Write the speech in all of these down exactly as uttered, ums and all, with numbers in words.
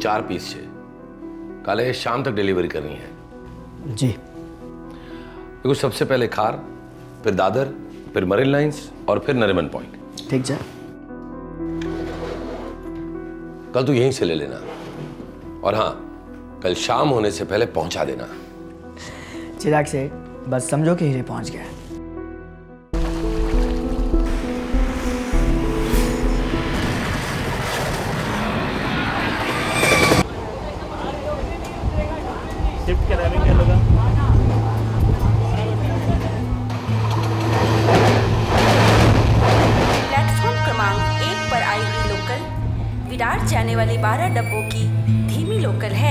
चार पीस छे काले शाम तक डिलीवरी करनी है जी। देखो, सबसे पहले खार, फिर दादर, फिर मरीन लाइंस और फिर नरीमन पॉइंट। ठीक है। कल तू यहीं से ले लेना और हाँ, कल शाम होने से पहले पहुंचा देना। चिराग सेठ, बस समझो कि हीरे पहुंच गया। शिफ्ट कराने क्या लगा? प्लेटफॉर्म क्रमांक एक पर आई हुई लोकल विरार जाने वाली बारह डब्बों की धीमी लोकल है।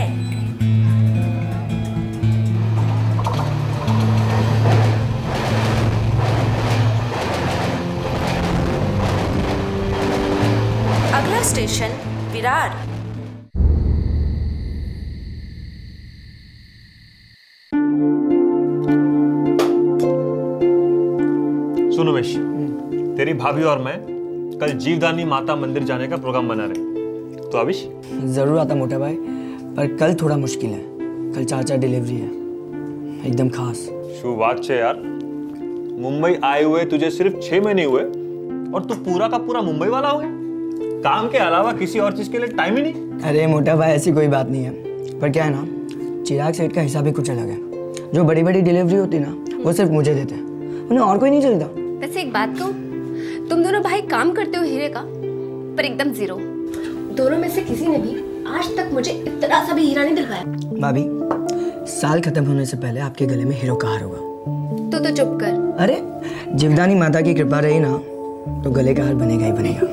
अगला स्टेशन विरार। सुनो उमेश, तेरी भाभी और मैं कल जीवदानी माता मंदिर जाने का प्रोग्राम बना रहे, तो आविश? जरूर आता मोटा भाई, पर कल थोड़ा मुश्किल है। कल चाचा डिलीवरी है, एकदम खास। शुभ बात है यार। मुंबई आए हुए तुझे सिर्फ छह महीने हुए और तू पूरा का पूरा मुंबई वाला हो गया। काम के अलावा किसी और चीज के लिए टाइम ही नहीं। अरे मोटा भाई, ऐसी कोई बात नहीं है, पर क्या है ना, चिराग सेठ का हिसाब ही कुछ अलग है। जो बड़ी बड़ी डिलीवरी होती ना, वो सिर्फ मुझे देते हैं, उन्हें और कोई नहीं चलता। वैसे एक बात कहूं, तुम दोनों भाई काम करते हो हीरे का, पर एकदम जीरो। दोनों में से किसी ने भी आज तक मुझे इतना सा भी हीरा नहीं दिलवाया। भाभी, साल खत्म होने से पहले आपके गले में हीरो का हार होगा। तो तो चुप कर। अरे, जीवदानी माता की कृपा रही ना, तो गले का हार बनेगा ही बनेगा।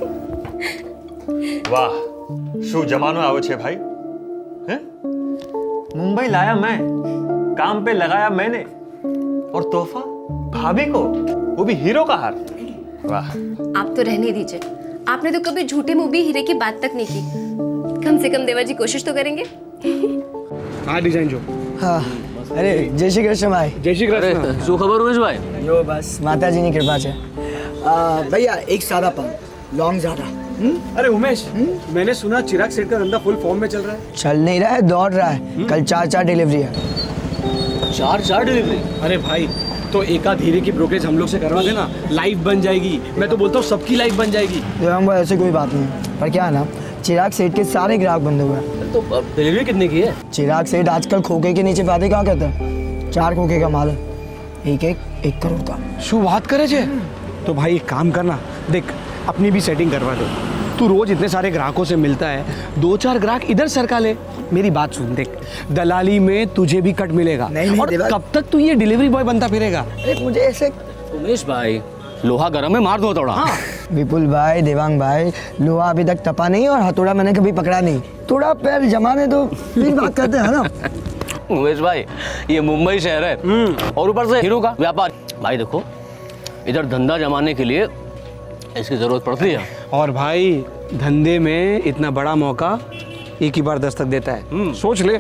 वाह, शू जमानो आवे छे भाई। हैं? मुंबई लाया मैं, काम पे लगाया मैंने, और तोहफा भाभी को, वो भी हीरो का हार। वाह। आप तो रहने दीजिए, आपने तो कभी झूठे मुंह भी हीरे की बात तक नहीं की। कम से कम देवर जी कोशिश तो करेंगे। हाँ डिजाइन जो। हाँ, अरे जय श्री कृष्ण भाई। जय श्री कृष्ण। શું ખબર ઉમેશ ભાઈ? यो बस माता जी की कृपा से। भैया एक सादा पान, लौंग ज्यादा। अरे उमेश, मैंने सुना चिराग सेठ का धंधा फुल फॉर्म में चल रहा है। चल नहीं रहा है, दौड़ रहा है। कल चार चार डिलीवरी है। ચાર ચાર डिलीवरी? अरे भाई, तो एक आध हीरे की ब्रोकरेज हम लोग से करवा देना, लाइफ बन जाएगी। मैं तो बोलता हूँ सबकी लाइफ बन जाएगी। देवांग भाई, ऐसी कोई बात नहीं, पर क्या है ना, चिराग सेठ के सारे ग्राहक बंधे हुए हैं। तो डिलीवरी कितने की है? चिराग सेठ आजकल खोखे के नीचे बातें कहाँ कहते हैं। चार खोखे का माल है, एक एक एक करोड़ का। शू बात करे छे? तो भाई एक काम करना, देख अपनी भी सेटिंग करवा दो। तू रोज इतने सारे ग्राहकों से मिलता है, दो चार ग्राहक इधर सरका ले। मेरी बात सुन, देख दलाली में तुझे भी कट मिलेगा। नहीं, नहीं, और देवांग, कब तक तू ये डिलीवरी बॉय बनता फिरेगा? अरे मुझे ऐसे। उमेश भाई, लोहा गरम है, मार दो थोड़ा। हाँ। विपुल भाई, देवांग भाई, लोहा अभी तक तपा नहीं और हथौड़ा मैंने कभी पकड़ा नहीं। थोड़ा पैर जमाने दो, फिर बात करते हैं ना। उमेश भाई, ये मुंबई शहर है और ऊपर से हीरो का व्यापार। भाई देखो, इधर धंधा जमाने के लिए इसकी जरूरत पड़ती है। और भाई धंधे में इतना बड़ा मौका एक ही बार दस्तक देता है, सोच ले।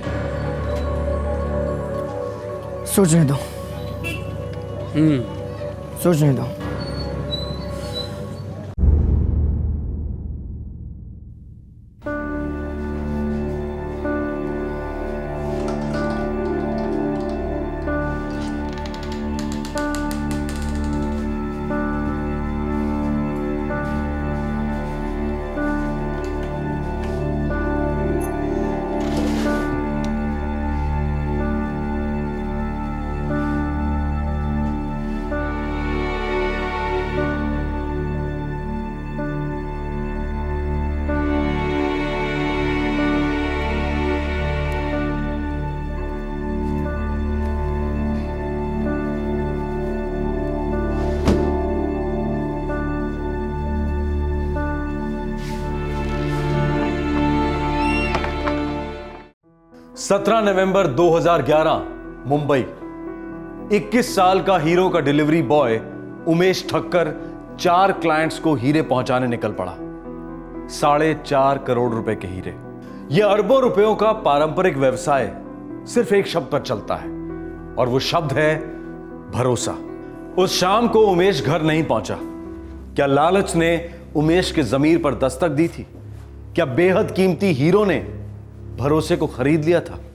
सोचने दो, सोचने दो। सत्रह नवंबर दो हज़ार ग्यारह मुंबई। इक्कीस साल का हीरो का डिलीवरी बॉय उमेश ठक्कर चार क्लाइंट्स को हीरे पहुंचाने निकल पड़ा। साढ़े चार करोड़ रुपए के हीरे। यह अरबों रुपयों का पारंपरिक व्यवसाय सिर्फ एक शब्द पर चलता है और वो शब्द है भरोसा। उस शाम को उमेश घर नहीं पहुंचा। क्या लालच ने उमेश के जमीर पर दस्तक दी थी? क्या बेहद कीमती हीरो ने भरोसे को खरीद लिया था।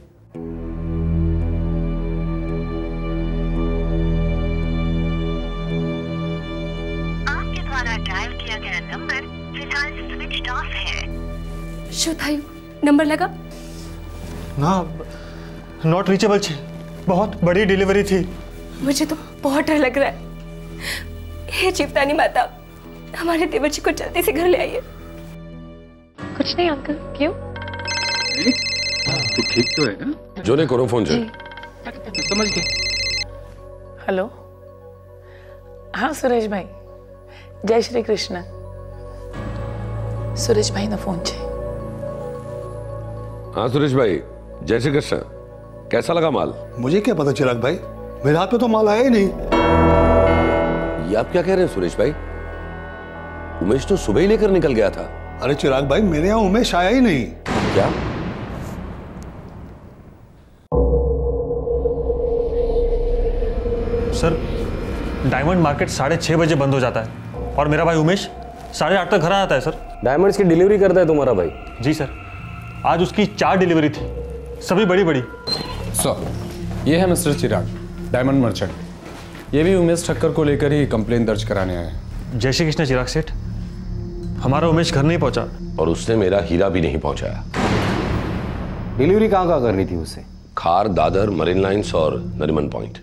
आपके द्वारा डायल किया गया नंबर फिलहाल स्विच ऑफ है। शोधायु नंबर लगा ना, नॉट रीचेबल छे। बहुत बड़ी डिलीवरी थी। मुझे तो बहुत डर लग रहा है। हे जीवदानी माता, हमारे देवर जी को जल्दी से घर ले आइए। कुछ नहीं अंकल, क्यों? तू ठीक तो है ना? जो ने करो फोन से समझ गए। हेलो, हाँ सुरेश भाई, जय श्री कृष्ण। सुरेश भाई ना फोन छे। हाँ सुरेश भाई, जय श्री कृष्ण। कैसा लगा माल? मुझे क्या पता चिराग भाई, मेरे हाथ में तो माल आया ही नहीं। ये आप क्या कह रहे हैं सुरेश भाई? उमेश तो सुबह ही लेकर निकल गया था। अरे चिराग भाई, मेरे यहाँ उमेश आया ही नहीं। क्या? सर, डायमंड मार्केट साढ़े छह बजे बंद हो जाता है और मेरा भाई उमेश साढ़े आठ तक घर आ जाता है। सर, डायमंड्स की डिलीवरी करता है तुम्हारा भाई? जी सर, आज उसकी चार डिलीवरी थी, सभी बड़ी बड़ी। सर, ये है मिस्टर चिराग, डायमंड मर्चेंट। ये भी उमेश ठक्कर को लेकर ही कंप्लेन दर्ज कराने आए हैं। जय श्री कृष्ण चिराग सेठ, हमारा उमेश घर नहीं पहुंचा और उसने मेरा हीरा भी नहीं पहुंचाया। डिलीवरी कहाँ कहाँ करनी थी उसे? खार, दादर, मरीन लाइंस और Nariman point.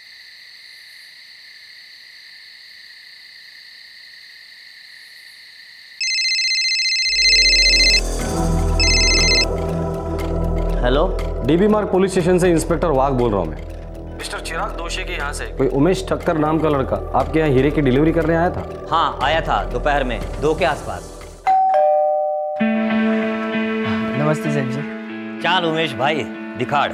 Hello, DB Marg police station से इंस्पेक्टर वाघ बोल रहा हूँ मैं। मिस्टर चिराग दोषी के यहाँ से कोई उमेश ठक्कर नाम का लड़का आपके यहाँ हीरे की डिलीवरी करने आया था? हाँ आया था, दोपहर में दो के आसपास। नमस्ते सेठ जी। चाल उमेश भाई, दिखाड़।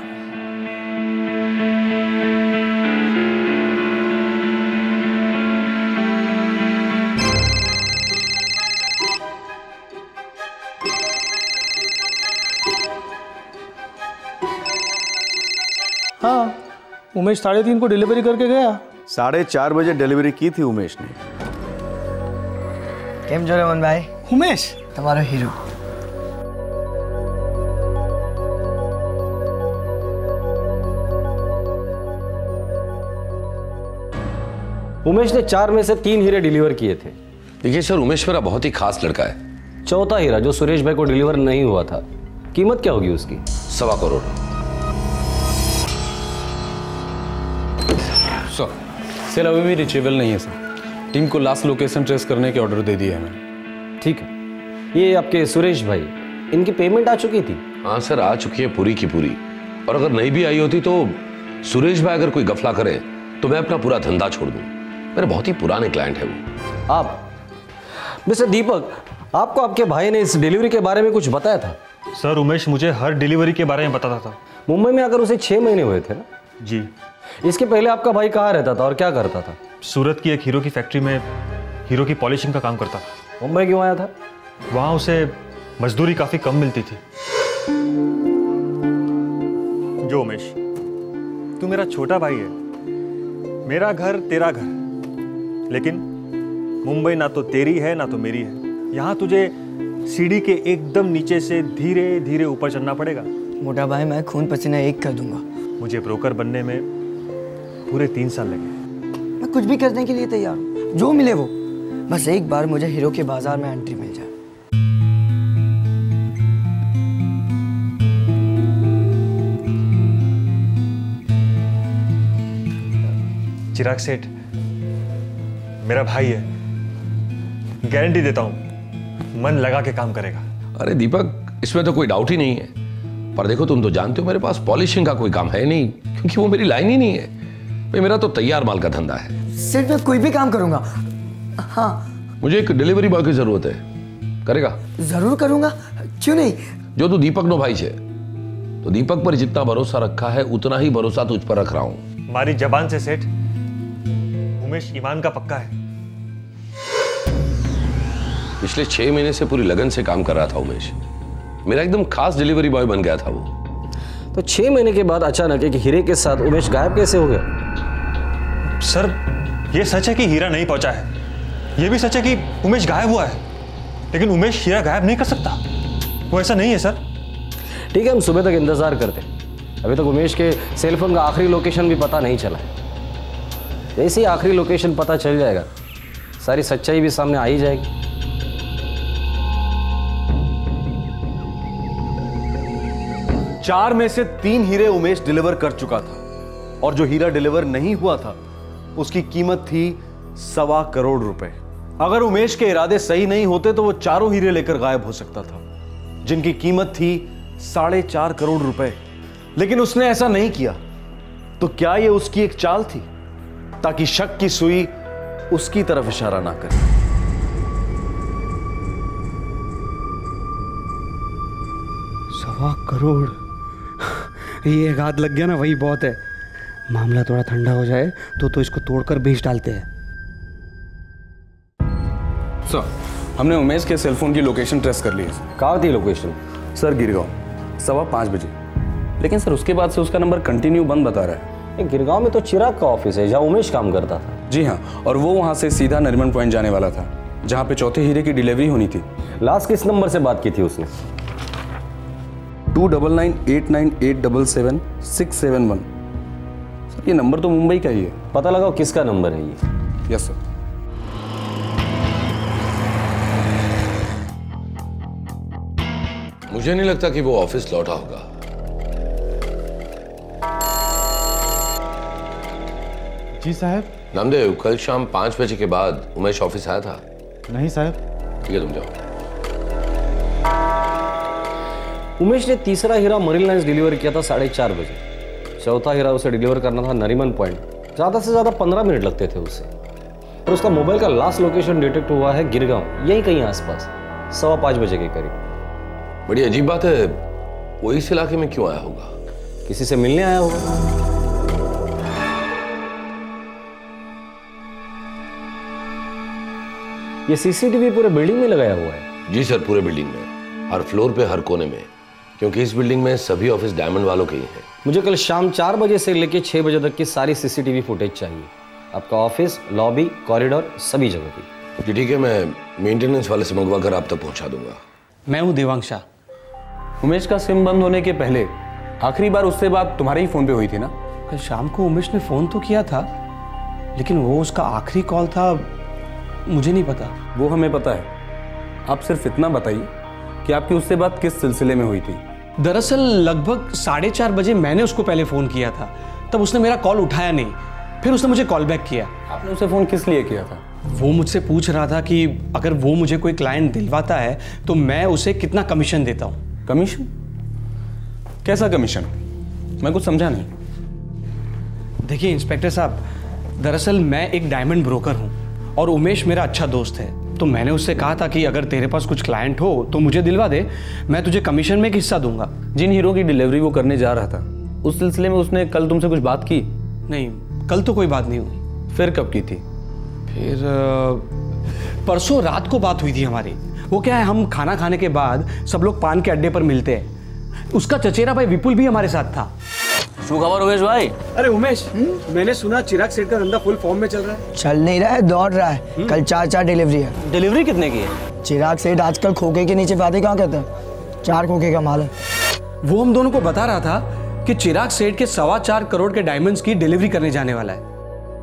हाँ, उमेश साढ़े तीन को डिलीवरी करके गया। साढ़े चार बजे डिलीवरी की थी उमेश ने। केम जो रमन भाई? उमेश तुम्हारा हीरो। उमेश ने चार में से तीन हीरे डिलीवर किए थे। देखिए सर, उमेश मेरा बहुत ही खास लड़का है। चौथा हीरा जो सुरेश भाई को डिलीवर नहीं हुआ था, कीमत क्या होगी उसकी? सवा करोड़। सर, सेल अभी भी रिचेबल नहीं है सर। टीम को लास्ट लोकेशन ट्रेस करने के ऑर्डर दे दिया है मैंने। ठीक है, ये आपके सुरेश भाई, इनकी पेमेंट आ चुकी थी? हाँ सर, आ चुकी है पूरी की पूरी। और अगर नहीं भी आई होती तो सुरेश भाई अगर कोई गफला करे तो मैं अपना पूरा धंधा छोड़ दूं। मेरे बहुत ही पुराने क्लाइंट है वो। आप मिस्टर दीपक, आपको आपके भाई ने इस डिलीवरी के बारे में कुछ बताया था? सर, उमेश मुझे हर डिलीवरी के बारे में बताता था। मुंबई में अगर उसे छह महीने हुए थे ना? जी। इसके पहले आपका भाई कहाँ रहता था और क्या करता था? सूरत की एक हीरो की फैक्ट्री में हीरो की पॉलिशिंग का काम करता था। मुंबई क्यों आया था? वहाँ उसे मजदूरी काफी कम मिलती थी। जो उमेश, तू मेरा छोटा भाई है, मेरा घर तेरा घर, लेकिन मुंबई ना तो तेरी है ना तो मेरी है। यहाँ तुझे सीढ़ी के एकदम नीचे से धीरे धीरे ऊपर चढ़ना पड़ेगा। मोटा भाई, मैं खून पसीना एक कर दूंगा। मुझे ब्रोकर बनने में पूरे तीन साल लगे। मैं कुछ भी करने के लिए तैयार हूँ, जो मिले वो। बस एक बार मुझे हीरो के बाजार में एंट्री मिल जाए। चिराग सेठ मेरा भाई है, गारंटी देता हूं मन लगा के काम करेगा। अरे दीपक, इसमें तो कोई डाउट ही नहीं है। पर देखो, तुम तो जानते हो मेरे पास पॉलिशिंग का कोई काम है नहीं, क्योंकि वो मेरी लाइन ही नहीं है। भाई, मेरा तो तैयार माल का धंधा है। सिर्फ मैं कोई भी काम करूंगा। हाँ, मुझे एक डिलीवरी बॉय की जरूरत है। करेगा? जरूर करूंगा, क्यों नहीं। जो तू दीपक नो भाई छे, तो दीपक पर जितना भरोसा रखा है उतना ही भरोसा तुझ पर रख रहा हूं। हमारी जबान से सेठ, उमेश ईमान का पक्का है। पिछले छह महीने से पूरी लगन से काम कर रहा था उमेश। मेरा एकदम खास डिलीवरी बॉय बन गया था वो। तो छह महीने के बाद अचानक एक हीरे के साथ उमेश गायब कैसे हो गया? सर, ये सच है कि हीरा नहीं पहुंचा है, ये भी सच है कि उमेश गायब हुआ है, लेकिन उमेश हीरा गायब नहीं कर सकता। वो ऐसा नहीं है सर। ठीक है, हम सुबह तक इंतजार करते हैं। अभी तक उमेश के सेल फोन का आखिरी लोकेशन भी पता नहीं चला है। जैसे ही आखिरी लोकेशन पता चल जाएगा, सारी सच्चाई भी सामने आ ही जाएगी। चार में से तीन हीरे उमेश डिलीवर कर चुका था, और जो हीरा डिलीवर नहीं हुआ था उसकी कीमत थी सवा करोड़ रुपए। अगर उमेश के इरादे सही नहीं होते तो वो चारों हीरे लेकर गायब हो सकता था, जिनकी कीमत थी साढ़े चार करोड़ रुपए। लेकिन उसने ऐसा नहीं किया। तो क्या यह उसकी एक चाल थी, ताकि शक की सुई उसकी तरफ इशारा ना करे? सवा करोड़, ये एक हाथ लग गया ना, वही बहुत है। मामला थोड़ा ठंडा हो जाए तो तो इसको तोड़कर बेच डालते हैं। सर, हमने उमेश के सेलफोन की लोकेशन ट्रेस कर ली है। कहाँ थी लोकेशन? सर, गिरगांव, सवा पाँच बजे। लेकिन सर उसके बाद से उसका नंबर कंटिन्यू बंद बता रहा है। गिरगांव में तो चिराग का ऑफिस है, जहाँ उमेश काम करता था। जी हाँ, और वो वहाँ से सीधा नरीमन पॉइंट जाने वाला था, जहाँ पे चौथे हीरे की डिलीवरी होनी थी। लास्ट किस नंबर से बात की थी उसने? Two double nine eight nine eight double seven six seven one. Sir, ये नंबर तो मुंबई का ही है। पता लगाओ किसका नंबर है ये। Yes sir. मुझे नहीं लगता कि वो ऑफिस लौटा होगा। जी साहब। नामदेव, कल शाम पांच बजे के बाद उमेश ऑफिस आया था? नहीं साहब। ठीक है, तुम जाओ। उमेश ने तीसरा हीरा मरीन लाइन्स डिलीवर किया था साढ़े चार बजे। चौथा हीरा उसे डिलीवर करना था नरीमन पॉइंट। ज़्यादा से ज़्यादा पंद्रह मिनट लगते थे उससे। और उसका मोबाइल का लास्ट लोकेशन डिटेक्ट हुआ है गिरगांव, यही कहीं आसपास, सवा पाँच बजे के करीब। बड़ी अजीब बात है, वो इस इलाके में क्यों आया होगा? किसी से मिलने आया होगा। ये सीसीटीवी पूरे बिल्डिंग में लगाया हुआ है? जी सर, पूरे बिल्डिंग में, हर फ्लोर पे, हर कोने में, क्योंकि इस बिल्डिंग में सभी ऑफिस डायमंड वालों के ही हैं। मुझे कल शाम चार बजे से लेकर छह बजे तक की सारी सीसीटीवी फुटेज चाहिए। आपका ऑफिस, लॉबी, कॉरिडोर, सभी जगह की। जी ठीक है, मैं मेंटेनेंस वाले से मंगवा कर आप तक पहुंचा दूंगा। मैं हूँ देवांशा। उमेश का सिम बंद होने के पहले आखिरी बार उससे बात तुम्हारे ही फोन पे हुई थी ना? कल शाम को उमेश ने फोन तो किया था, लेकिन वो उसका आखिरी कॉल था, मुझे नहीं पता। वो हमें पता है। आप सिर्फ इतना बताइए कि आपकी उससे बात किस सिलसिले में हुई थी। दरअसल लगभग साढ़े चार बजे मैंने उसको पहले फ़ोन किया था, तब उसने मेरा कॉल उठाया नहीं, फिर उसने मुझे कॉल बैक किया। आपने उसे फ़ोन किस लिए किया था? वो मुझसे पूछ रहा था कि अगर वो मुझे कोई क्लाइंट दिलवाता है तो मैं उसे कितना कमीशन देता हूँ। कमीशन? कैसा कमीशन? मैं कुछ समझा नहीं। देखिए इंस्पेक्टर साहब, दरअसल मैं एक डायमंड ब्रोकर हूँ और उमेश मेरा अच्छा दोस्त है। तो मैंने उससे कहा था कि अगर तेरे पास कुछ क्लाइंट हो तो मुझे दिलवा दे, मैं तुझे कमीशन में एक हिस्सा दूंगा। जिन हीरो की डिलीवरी वो करने जा रहा था, उस सिलसिले में उसने कल तुमसे कुछ बात की? नहीं, कल तो कोई बात नहीं हुई। फिर कब की थी? फिर परसों रात को बात हुई थी हमारी। वो क्या है, हम खाना खाने के बाद सब लोग पान के अड्डे पर मिलते हैं। उसका चचेरा भाई विपुल भी हमारे साथ था। शू खबर उमेश भाई? अरे उमेश, मैंने सुना चिराग सेठ का धंधा फुल फॉर्म में चल रहा है। चल नहीं रहा है, दौड़ रहा है। कल चार चार डिलीवरी है। डिलीवरी कितने की है? चिराग सेठ आजकल खोखे के नीचे फायदे कहाँ कहते हैं, चार खोखे का माल है। वो हम दोनों को बता रहा था कि चिराग सेठ के सवा चार करोड़ के डायमंड्स की डिलीवरी करने जाने वाला है।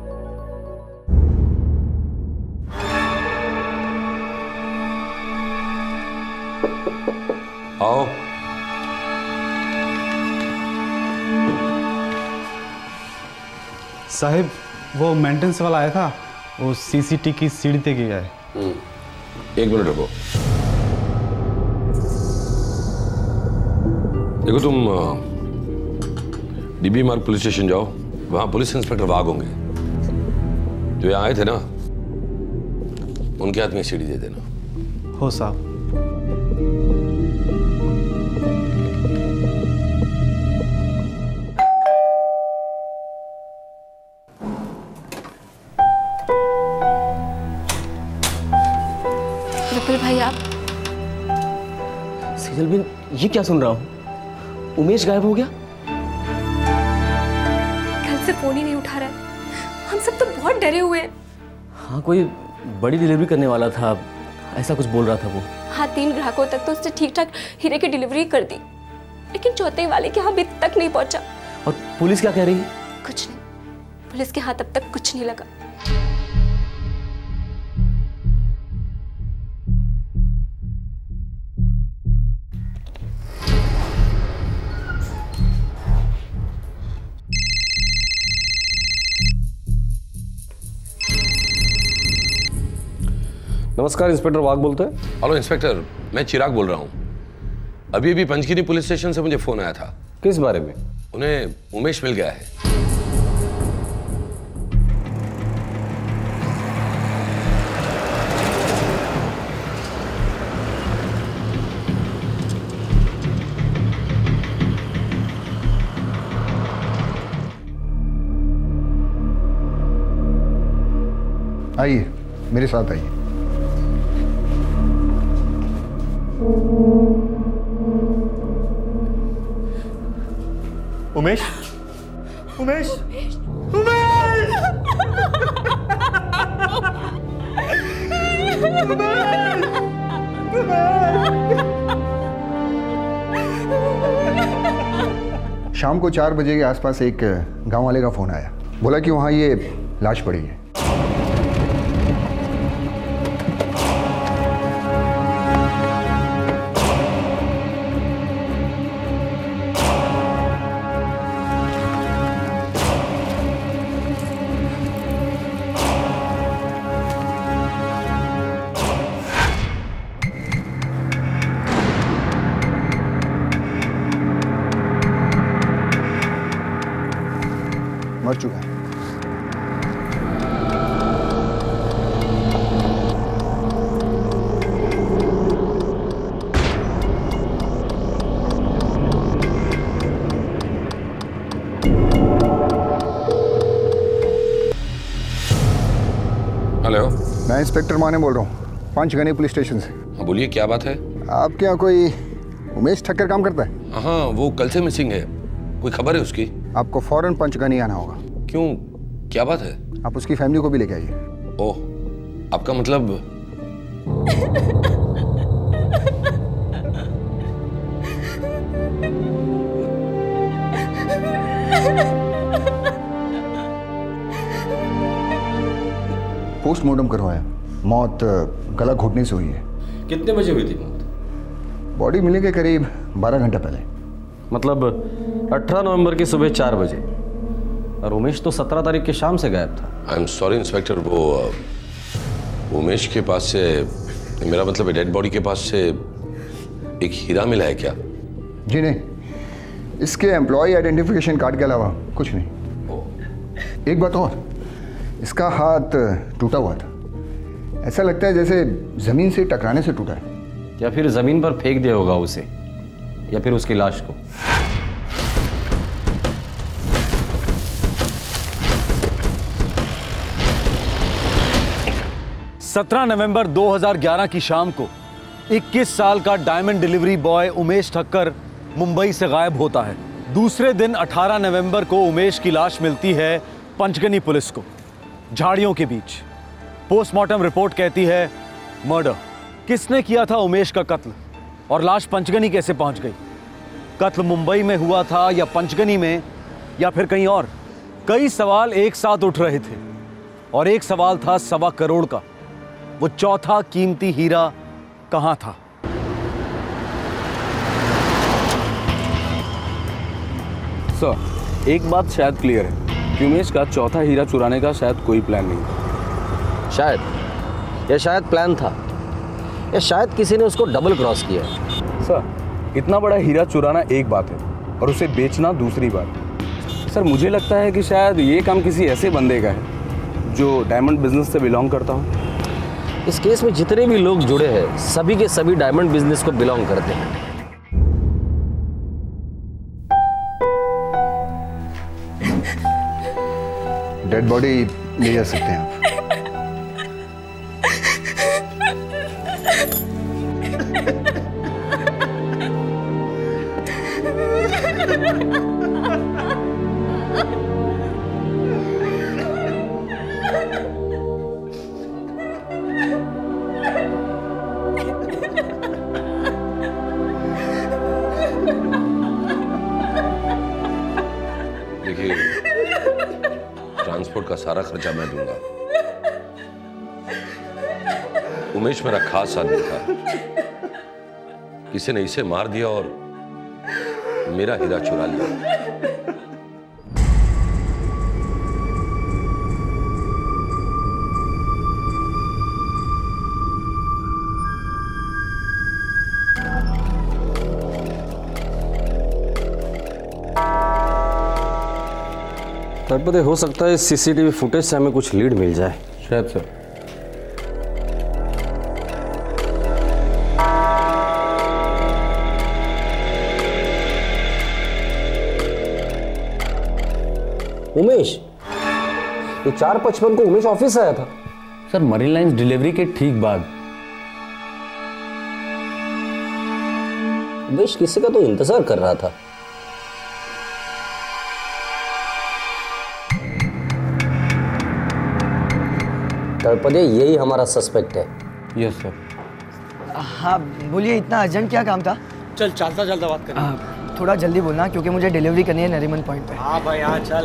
आओ। साहिब, वो मेंटेनेंस वाला आया था, वो सीसीटी की सीढ़ी पे गया है। एक मिनट रुको। देखो, तुम डीबी मार्ग पुलिस स्टेशन जाओ, वहां पुलिस इंस्पेक्टर वाघ होंगे जो यहाँ आए थे ना, उनके हाथ में सीढ़ी दे देना। हो साहब। विपुल भाई, आप? सेजल बिन, ये क्या सुन रहा हूँ? उमेश गायब हो गया? कल से फोन ही नहीं उठा रहा है। हम सब तो बहुत डरे हुए हैं। हाँ, कोई बड़ी डिलीवरी करने वाला था, ऐसा कुछ बोल रहा था वो। हाँ, तीन ग्राहकों तक तो उसने ठीक ठाक हीरे की डिलीवरी कर दी, लेकिन चौथे वाले के यहाँ अभी तक नहीं पहुंचा। और पुलिस क्या कह रही है? कुछ नहीं, पुलिस के हाथ अब तक कुछ नहीं लगा। नमस्कार, इंस्पेक्टर वाघ बोलते हैं। हेलो इंस्पेक्टर, मैं चिराग बोल रहा हूँ। अभी अभी पंचगिनी पुलिस स्टेशन से मुझे फोन आया था। किस बारे में? उन्हें उमेश मिल गया है। आइए, मेरे साथ आइए। उमेश, उमेश, शाम को चार बजे के आसपास एक गांव वाले का फोन आया। बोला कि वहां ये लाश पड़ी है। मर चुका है। हेलो, मैं इंस्पेक्टर माने बोल रहा हूँ, पंचगनी पुलिस स्टेशन से। हाँ बोलिए, क्या बात है? आपके यहाँ कोई उमेश ठक्कर काम करता है? हाँ, वो कल से मिसिंग है। कोई खबर है उसकी? आपको फौरन पंचगनी आना होगा। क्यों, क्या बात है? आप उसकी फैमिली को भी लेके आइए। ओह, आपका मतलब? पोस्टमार्टम करवाया, मौत गला घोटने से हुई है। कितने बजे हुई थी मौत? बॉडी मिलने के करीब बारह घंटे पहले। मतलब अठारह नवंबर की सुबह चार बजे। और उमेश तो सत्रह तारीख की शाम से गायब था। आई एम सॉरी इंस्पेक्टर, वो उमेश के पास से, मेरा मतलब डेड बॉडी के पास से एक हीरा मिला है क्या? जी नहीं, इसके एम्प्लॉय आइडेंटिफिकेशन कार्ड के अलावा कुछ नहीं। एक बात और, इसका हाथ टूटा हुआ था। ऐसा लगता है जैसे जमीन से टकराने से टूटा है। या फिर जमीन पर फेंक दिया होगा उसे, या फिर उसकी लाश को। सत्रह नवंबर दो हज़ार ग्यारह की शाम को इक्कीस साल का diamond delivery boy Umesh Thakkar Mumbai से गायब होता है। दूसरे दिन अठारह नवंबर को उमेश की लाश मिलती है पंचगनी पुलिस को, झाड़ियों के बीच। पोस्टमार्टम रिपोर्ट कहती है मर्डर। किसने किया था उमेश का कत्ल, और लाश पंचगनी कैसे पहुंच गई? कत्ल मुंबई में हुआ था या पंचगनी में, या फिर कहीं और? कई सवाल एक साथ उठ रहे थे, और एक सवाल था सवा करोड़ का। वो चौथा कीमती हीरा कहां था? सर, एक बात शायद क्लियर है कि उमेश का चौथा हीरा चुराने का शायद कोई प्लान नहीं था। शायद, या शायद प्लान था, या शायद किसी ने उसको डबल क्रॉस किया। सर, इतना बड़ा हीरा चुराना एक बात है और उसे बेचना दूसरी बात। सर, मुझे लगता है कि शायद ये काम किसी ऐसे बंदे का है जो डायमंड बिजनेस से बिलोंग करता हो। इस केस में जितने भी लोग जुड़े हैं सभी के सभी डायमंड बिजनेस को बिलोंग करते हैं। डेड बॉडी ले जा सकते हैं आप। देखिए, ट्रांसपोर्ट का सारा खर्चा मैं दूंगा। उमेश मेरा खास आदमी था, किसी ने इसे मार दिया और मेरा हीरा चुरा लिया। तड़पदे हो सकता है सीसीटीवी फुटेज से हमें कुछ लीड मिल जाए। शायद सर। उमेश, ये चार पचपन को उमेश ऑफिस आया था। सर मरीन लाइन्स डिलीवरी के ठीक बाद। उमेश किसी का तो इंतजार कर रहा था। तड़पदे यही हमारा सस्पेक्ट है। Yes sir. हाँ बोलिए, इतना अर्जेंट क्या काम था? चल चलता चलता बात करें। थोड़ा जल्दी बोलना क्योंकि मुझे डिलीवरी करनी है नरीमन पॉइंट पे। हाँ भाई हाँ चल।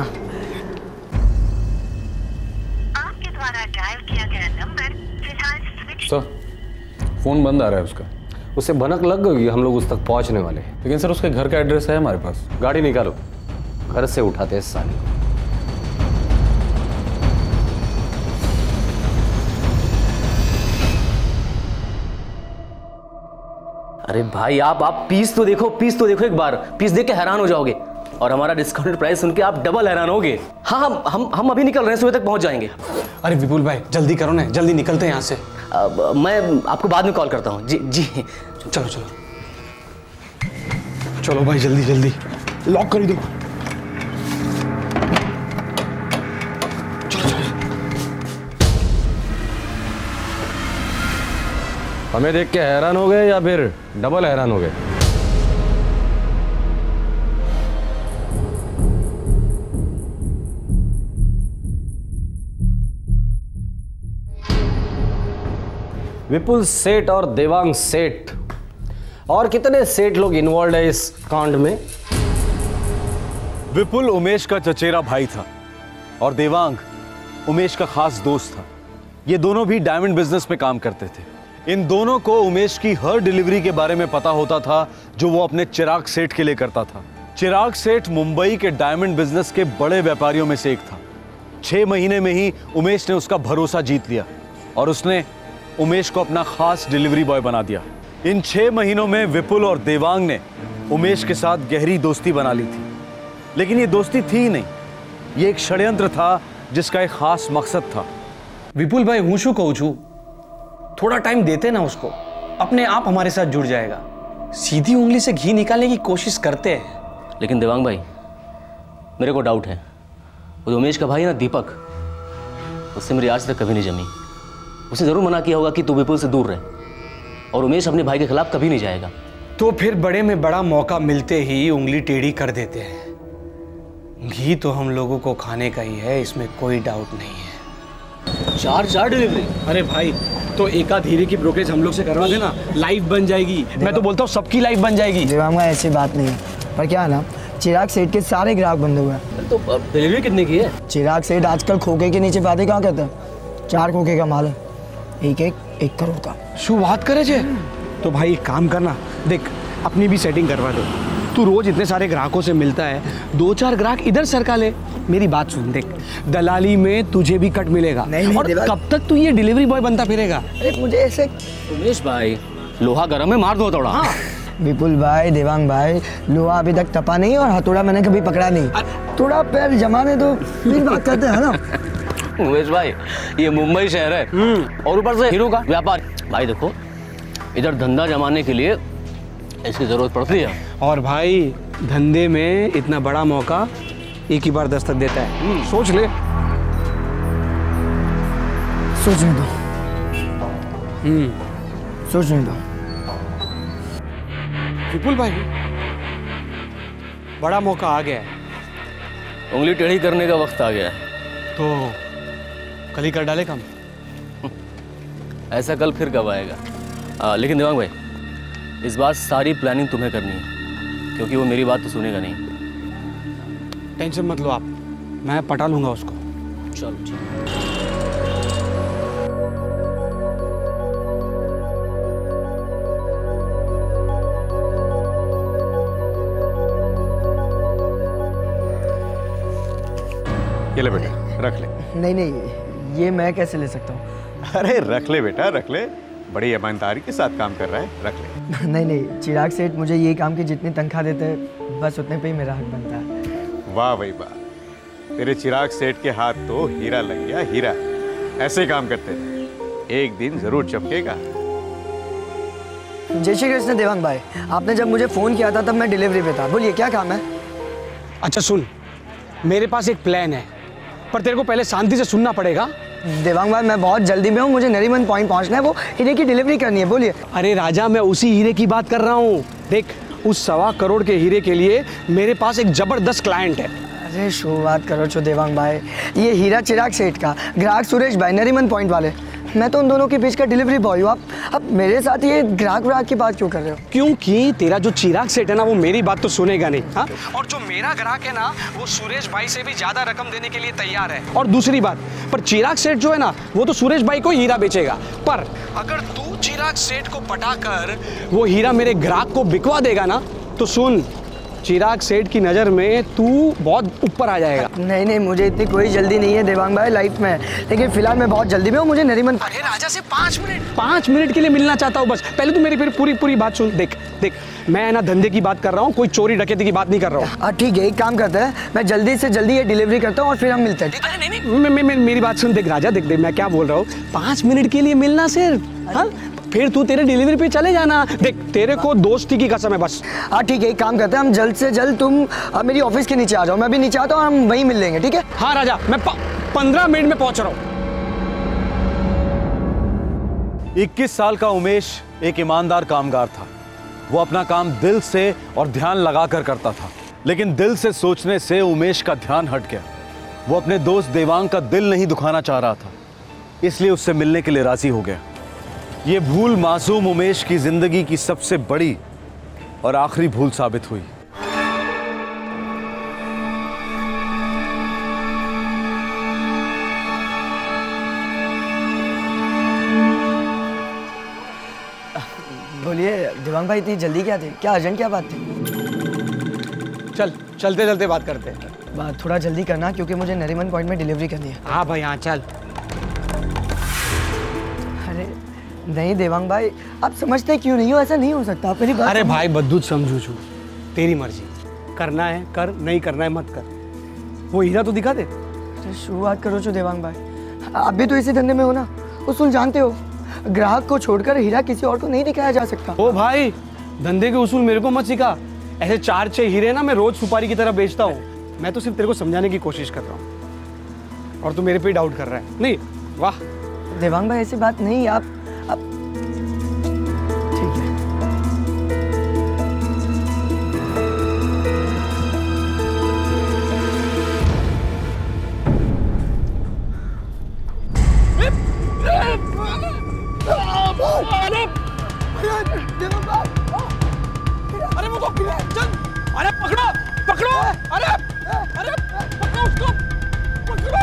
आपके द्वारा डायल किया गया नंबर फिलहाल स्विच। सर फोन बंद आ रहा है उसका। उसे भनक लग गई हम लोग उस तक पहुंचने वाले। लेकिन सर उसके घर का एड्रेस है हमारे पास। गाड़ी निकालो, घर से उठाते हैं इस साले को। अरे भाई आप आप पीस तो देखो, पीस तो देखो एक बार। पीस देख के हैरान हो जाओगे और हमारा डिस्काउंटेड प्राइस सुन के आप डबल हैरान होगे। हाँ हम हम हम अभी निकल रहे हैं, सुबह तक पहुंच जाएंगे। अरे विपुल भाई जल्दी करो ना, जल्दी निकलते हैं यहाँ से। अब मैं आपको बाद में कॉल करता हूँ। जी जी चलो चलो चलो भाई जल्दी जल्दी लॉक कर दो। हमें देख के हैरान हो गए या फिर डबल हैरान हो गए? विपुल सेठ और देवांग सेठ और कितने सेठ लोग इन्वॉल्व है इस कांड में? विपुल उमेश का चचेरा भाई था और देवांग उमेश का खास दोस्त था। ये दोनों भी डायमंड बिजनेस में काम करते थे। इन दोनों को उमेश की हर डिलीवरी के बारे में पता होता था जो वो अपने चिराग सेठ के लिए करता था। चिराग सेठ मुंबई के डायमंड बिजनेस के बड़े व्यापारियों में से एक था। छह महीने में ही उमेश ने उसका भरोसा जीत लिया और उसने उमेश को अपना खास डिलीवरी बॉय बना दिया। इन छह महीनों में विपुल और देवांग ने उमेश के साथ गहरी दोस्ती बना ली थी। लेकिन ये दोस्ती थी ही नहीं, ये एक षड्यंत्र था जिसका एक खास मकसद था। विपुल भाई हूँ शू कहूँ छू, थोड़ा टाइम देते ना उसको, अपने आप हमारे साथ जुड़ जाएगा। सीधी उंगली से घी निकालने की कोशिश करते हैं। लेकिन देवांग भाई मेरे को डाउट है, वो जो उमेश का भाई है ना दीपक, उससे मेरी आज तक कभी नहीं जमी। उसने जरूर मना किया होगा कि तू विपुल से दूर रहे और उमेश अपने भाई के खिलाफ कभी नहीं जाएगा। तो फिर बड़े में बड़ा मौका मिलते ही उंगली टेढ़ी कर देते हैं। घी तो हम लोगों को खाने का ही है, इसमें कोई डाउट नहीं है। चार चार डिलीवरी? अरे भाई तो एक आध हीरे की ब्रोकरेज हम लोग से करवा देना, लाइफ बन जाएगी। मैं तो बोलता हूँ सबकी लाइफ बन जाएगी। देवांग भाई ऐसी बात नहीं है, पर क्या है ना, चिराग सेठ के सारे ग्राहक बंद हुए हैं। तो डिलीवरी कितने की है? चिराग सेठ आजकल खोखे के नीचे बातें क्या कहते हैं, चार खोखे का माल है, एक एक एक करोड़ का। शू बात करे जे? तो भाई एक काम करना, देख अपनी भी सेटिंग करवा दो। तू रोज इतने सारे ग्राहकों से मिलता है, दो चार ग्राहक इधर सरका ले। मेरी बात सुन, देख दलाली में तुझे भी कट मिलेगा। नहीं, नहीं, और कब तक तू ये डिलीवरी बॉय बनता फिरेगा? अरे मुझे ऐसे। उमेश भाई लोहा गर्म है, मार दो थोड़ा। हाँ। विपुल भाई, देवांग भाई, लोहा अभी तक तपा नहीं और हथौड़ा मैंने कभी पकड़ा नहीं। थोड़ा पैर जमाने दो फिर बात करते हैं ना। उमेश भाई ये मुंबई शहर है और ऊपर से हीरो का व्यापार। भाई देखो इधर धंधा जमाने के लिए इसकी जरूरत पड़ती है। और भाई धंधे में इतना बड़ा मौका एक ही बार दस्तक देता है। सोच ले। सोचने दो। हम्म सोचने दो। विपुल भाई बड़ा मौका आ गया है, उंगली टेढ़ी करने का वक्त आ गया है। तो कल ही कर डाले काम। ऐसा कल फिर कब आएगा? आ, लेकिन देवांग भाई इस बार सारी प्लानिंग तुम्हें करनी है, क्योंकि वो मेरी बात तो सुनेगा नहीं। टेंशन मत लो आप, मैं पटा लूंगा उसको। चलो ठीक। ये ले बेटा, रख ले। नहीं नहीं, ये मैं कैसे ले सकता हूँ? अरे रख ले बेटा, रख ले। बड़ी ईमानदारी के साथ काम कर रहा है, रख ले। नहीं नहीं, चिराग सेठ मुझे ये काम की जितनी तनख्वाह देते हैं बस उतने पे ही मेरा हक बनता है। वाह भाई वाह, तेरे चिराग सेठ के हाथ तो हीरा लग गया, हीरा। ऐसे ही काम करते थे, एक दिन जरूर चमकेगा। जय श्री कृष्ण देवांग भाई, आपने जब मुझे फोन किया था तब मैं डिलीवरी पे था। बोलिए क्या काम है? अच्छा सुन, मेरे पास एक प्लान है, पर तेरे को पहले शांति से सुनना पड़ेगा। देवांग भाई मैं बहुत जल्दी में हूँ, मुझे नरीमन पॉइंट पहुँचना है, वो हीरे की डिलीवरी करनी है। बोलिए। अरे राजा, मैं उसी हीरे की बात कर रहा हूँ। देख, उस सवा करोड़ के हीरे के लिए मेरे पास एक जबरदस्त क्लाइंट है। अरे शो बात करो छो देवांग भाई, ये हीरा चिराग सेठ का ग्राहक सुरेश भाई नरीमन पॉइंट वाले, मैं तो उन दोनों के बीच का डिलीवरी बॉय हूँ। आप अब मेरे साथ ये ग्राहक ग्राहक की बात क्यों कर रहे हो? क्योंकि तेरा जो चिराग सेठ है ना, वो मेरी बात तो सुनेगा नहीं। हाँ, और जो मेरा ग्राहक है ना, वो सुरेश भाई से भी ज्यादा रकम देने के लिए तैयार है। और दूसरी बात, पर चिराग सेठ जो है ना, वो तो सुरेश भाई को हीरा बेचेगा। पर अगर तू चिराग सेठ को पटाकर वो हीरा मेरे ग्राहक को बिकवा देगा ना, तो सुन, चिराग सेठ की नज़र में तू बहुत ऊपर आ जाएगा। नहीं नहीं, मुझे इतनी कोई जल्दी नहीं है देवांग भाई लाइफ में, लेकिन फिलहाल मैं बहुत जल्दी में हूँ, मुझे नरीमन। अरे राजा से पाँच मिनट पाँच मिनट के लिए मिलना चाहता हूँ बस। पहले तू मेरी फिर पूरी पूरी बात सुन। देख देख, मैं ना धंधे की बात कर रहा हूँ, कोई चोरी डकैती की बात नहीं कर रहा हूँ। ठीक है, एक काम करते हैं, मैं जल्दी से जल्दी ये डिलीवरी करता हूँ और फिर हम मिलते हैं। अरे नहीं नहीं, मैं, मैं, मैं, मेरी बात सुन। देख राजा, देख देख मैं क्या बोल रहा हूँ, पाँच मिनट के लिए मिलना सिर्फ। हाँ, फिर तू तेरे डिलीवरी पे चले जाना। देख, तेरे को दोस्ती की कसम है बस। हाँ ठीक है, एक काम करते हैं, हम जल्द से जल्द तुम आ, मेरी ऑफिस के नीचे आ जाओ, मैं भी नीचे आता हूँ, हम वहीं मिल लेंगे। ठीक है? हाँ राजा, मैं पंद्रह मिनट में पहुंच रहा हूँ। इक्कीस साल का उमेश एक ईमानदार कामगार था। वो अपना काम दिल से और ध्यान लगाकर करता था, लेकिन दिल से सोचने से उमेश का ध्यान हट गया। वो अपने दोस्त देवांग का दिल नहीं दुखाना चाह रहा था, इसलिए उससे मिलने के लिए राजी हो गया। ये भूल मासूम उमेश की जिंदगी की सबसे बड़ी और आखिरी भूल साबित हुई। बोलिए देवांग भाई, इतनी जल्दी क्या थी? क्या अर्जेंट क्या बात थी? चल चलते चलते बात करते हैं। बात थोड़ा जल्दी करना, क्योंकि मुझे नरीमन पॉइंट में डिलीवरी करनी है। हाँ भाई, हाँ चल। अरे नहीं देवांग भाई, आप समझते क्यों नहीं हो? ऐसा नहीं हो सकता, आप मेरी बात। अरे भाई बद्दूत समझू छू, तेरी मर्जी, करना है कर, नहीं करना है मत कर। वो हीरा तो दिखा दे। शुरुआत करो छो देवांग भाई, आप भी तो इसी धंधे में हो ना, उसूल जानते हो, ग्राहक को छोड़कर हीरा किसी और को नहीं दिखाया जा सकता। ओ भाई, धंधे के उसूल मेरे को मत सिखा। ऐसे चार छह हीरे ना मैं रोज सुपारी की तरह बेचता हूँ। मैं तो सिर्फ तेरे को समझाने की कोशिश कर रहा हूँ, और तू मेरे पे डाउट कर रहा है। नहीं, वाह देवांग भाई, ऐसी बात नहीं। आप आप ठीक है। अरे वो तो चल, अरे पकड़ो पकड़ो, अरे अरे पकड़ो उसको, पकड़ो।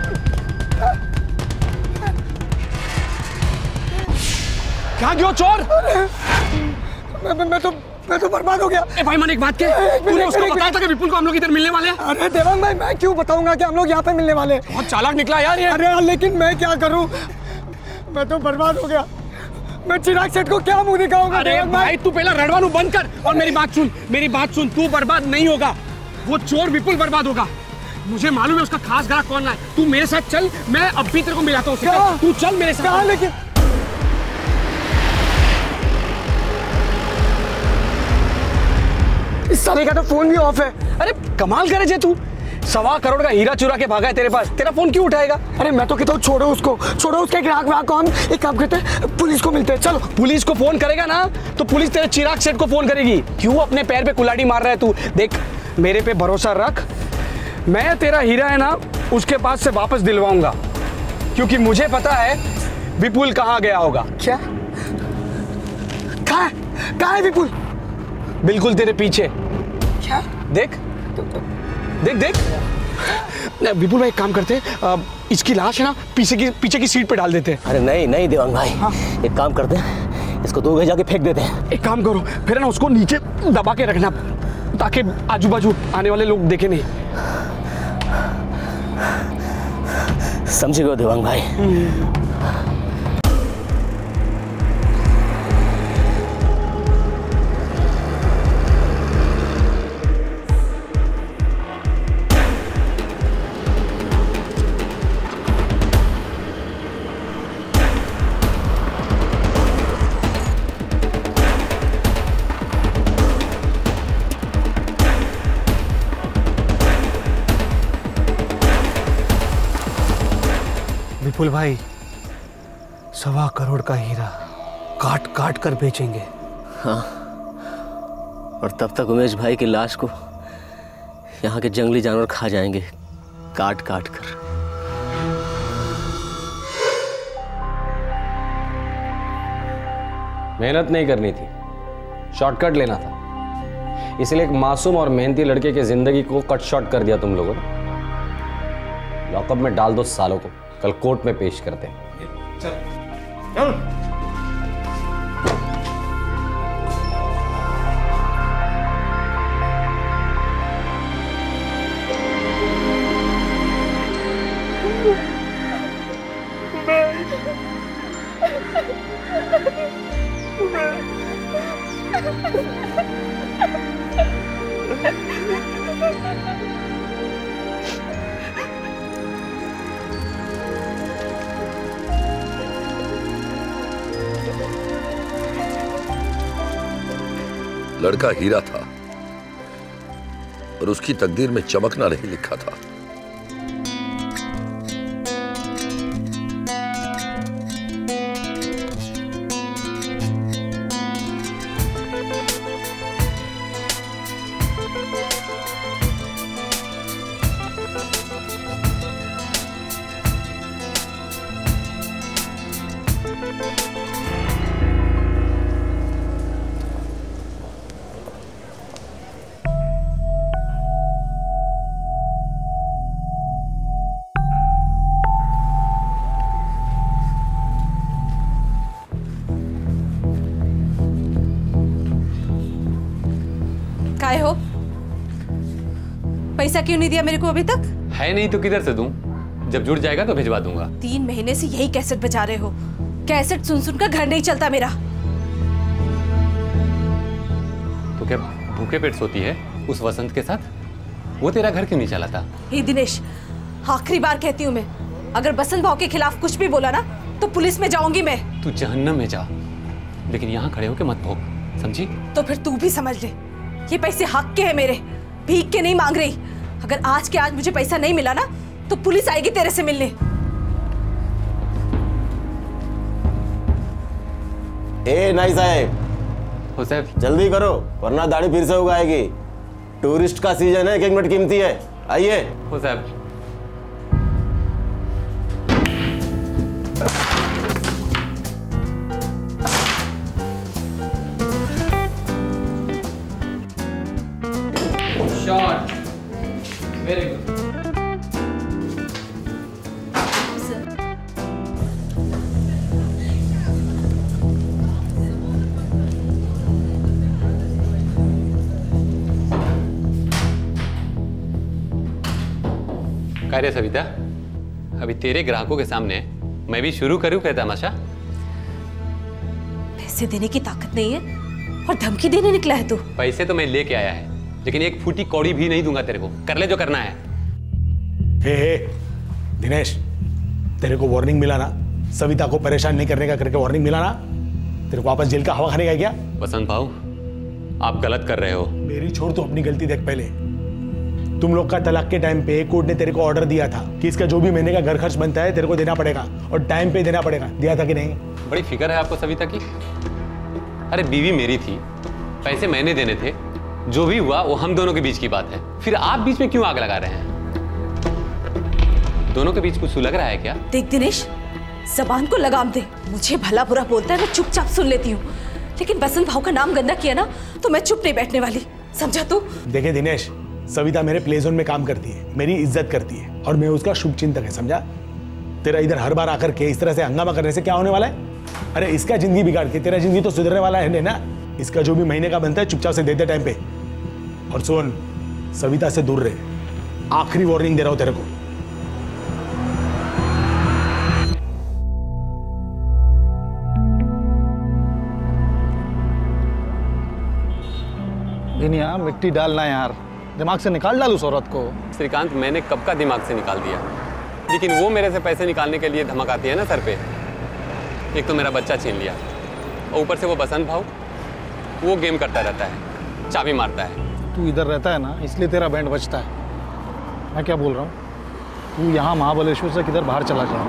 क्या क्यों चोर? मैं, मैं, मैं तो मैं तो बर्बाद हो गया। ए भाई मन, एक बात के, तूने उसको बताया था कि विपुल को हम लोग इधर मिलने वाले हैं? अरे देवांग भाई, मैं क्यों बताऊंगा कि हम लोग यहाँ पे मिलने वाले? बहुत चालाक निकला यार ये। अरे यार, लेकिन मैं क्या करूँ, मैं तो बर्बाद हो गया। मैं चिराग सेठ को क्या मुंह दिखाऊंगा? अरे भाई तू पहला रड़वानू बंद कर और मेरी बात सुन, मेरी बात सुन। तू बर्बाद नहीं होगा, वो चोर विपुल बर्बाद होगा। मुझे मालूम है उसका खास ग्राहक कौन है। तू मेरे साथ चल, मैं अब भी तेरे को मिलाता हूँ। तू चल मेरे साथ। कहाँ लेके? इस साले का तो फोन भी ऑफ है। अरे कमाल करे जे तू, सवा करोड़ का हीरा चुरा के भागा है तेरे पास, तेरा फोन क्यों उठाएगा? अरे मैं तो कहता हूँ छोड़ो उसको, छोड़ो उसके ग्राहक ग्राहक को। हम एक काम करते हैं, पुलिस को मिलते हैं। चलो। पुलिस को फोन करेगा ना तो पुलिस तेरे चिराग सेठ को फोन करेगी। क्यों अपने पैर पे कुल्हाड़ी मार रहा है तू? देख, मेरे पे भरोसा रख, मैं तेरा हीरा है ना उसके पास से वापस दिलवाऊंगा, क्योंकि मुझे पता है विपुल कहाँ गया होगा। क्या? कहाँ कहाँ है विपुल? बिल्कुल तेरे पीछे। क्या? देख। देख देख विपुल भाई एक काम करते, इसकी लाश है ना पीछे की पीछे की सीट पे डाल देते हैं। अरे नहीं नहीं देवांग भाई, हाँ? एक काम करते हैं, इसको दो गज जाके फेंक देते हैं। एक काम करो फिर ना उसको नीचे दबा के रखना ताकि आजू बाजू आने वाले लोग देखे नहीं। समझ गए देवांग भाई। विपुल भाई, सवा करोड़ का हीरा काट काट कर बेचेंगे। हाँ, और तब तक उमेश भाई की लाश को यहाँ के जंगली जानवर खा जाएंगे काट काट कर। मेहनत नहीं करनी थी, शॉर्टकट लेना था, इसलिए एक मासूम और मेहनती लड़के की जिंदगी को कट शॉर्ट कर दिया तुम लोगों ने। लॉकअप में डाल दो सालों को, कल कोर्ट में पेश करते हैं। चल चल। लड़का हीरा था और उसकी तकदीर में चमकना नहीं लिखा था। काय हो, पैसा क्यों नहीं दिया मेरे को अभी तक? है नहीं तो किधर से दूं? जब जुड़ जाएगा तो भिजवा दूंगा। तीन महीने से यही कैसेट बजा रहे हो, कैसेट सुन सुनकर घर नहीं चलता मेरा। तो क्या भूखे पेट सोती है उस वसंत के साथ? वो तेरा घर क्यों नहीं चलाता? हे दिनेश, आखिरी बार कहती हूँ मैं, अगर बसंत भाव के खिलाफ कुछ भी बोला ना तो पुलिस में जाऊंगी मैं। तू जहन्नम में जा, लेकिन यहाँ खड़े होके मत भोग, समझी? तो फिर तू भी समझ ले, ये पैसे हक के हैं मेरे, भीख के नहीं मांग रही। अगर आज के आज मुझे पैसा नहीं मिला ना तो पुलिस आएगी तेरे से मिलने। ए नाई साहब, हो साहब जल्दी करो वरना दाढ़ी फिर से उगाएगी। टूरिस्ट का सीजन है, एक एक मिनट कीमती है। आइए। हो साहब। Shot, very good. क्या रे सविता, अभी तेरे ग्राहकों के सामने मैं भी शुरू करूं क्या तमाशा? पैसे देने की ताकत नहीं है और धमकी देने निकला है तू। पैसे तो मैं लेके आया है, लेकिन एक फूटी कौड़ी भी नहीं दूंगा तेरे को। कर ले जो करना है। हे हे दिनेश, तेरे को वार्निंग मिला ना, सविता को परेशान नहीं करने का करके वार्निंग मिला ना, तेरे को वापस जेल का हवा खाने का क्या? वसंत भाऊ, आप गलत कर रहे हो। मेरी छोड़, तो अपनी गलती देख पहले। तुम लोग का तलाक के टाइम पे कोर्ट ने तेरे को ऑर्डर दिया था कि इसका जो भी महीने का घर खर्च बनता है तेरे को देना पड़ेगा और टाइम पे देना पड़ेगा। दिया था कि नहीं? बड़ी फिक्र है आपको सविता की। अरे बीवी मेरी थी, पैसे मैंने देने थे, जो भी हुआ वो हम दोनों के बीच की बात है। फिर आप बीच में क्यों आग लगा रहे हैं? दोनों के बीच कुछ सुलग रहा है क्या? देख दिनेश, जबान को लगाम दे। मुझे भला बुरा बोलता है मैं चुपचाप सुन लेती हूँ, लेकिन बसंत भाव का नाम गंदा किया ना तो मैं चुप नहीं बैठने वाली, समझा तू? देखे दिनेश, सविता मेरे प्ले जोन में काम करती है, मेरी इज्जत करती है और मैं उसका शुभ चिंतक है, समझा? तेरा इधर हर बार आकर के इस तरह से हंगामा करने से क्या होने वाला है? अरे इसका जिंदगी बिगाड़ के तेरा जिंदगी तो सुधरने वाला है ना। इसका जो भी महीने का बनता है चुपचाप से दे दे टाइम पे। और सुन, सविता से दूर रहे, आखिरी वार्निंग दे रहा हूं तेरे को। यार मिट्टी डालना यार, दिमाग से निकाल डाल उस औरत को। श्रीकांत, मैंने कब का दिमाग से निकाल दिया, लेकिन वो मेरे से पैसे निकालने के लिए धमकाती है ना सर पे। एक तो मेरा बच्चा छीन लिया और ऊपर से वो बसंत भाव, वो गेम करता रहता है, चाबी मारता है। तू इधर रहता है ना, इसलिए तेरा बैंड बजता है। मैं क्या बोल रहा हूँ, तू यहाँ महाबलेश्वर से किधर बाहर चला जा,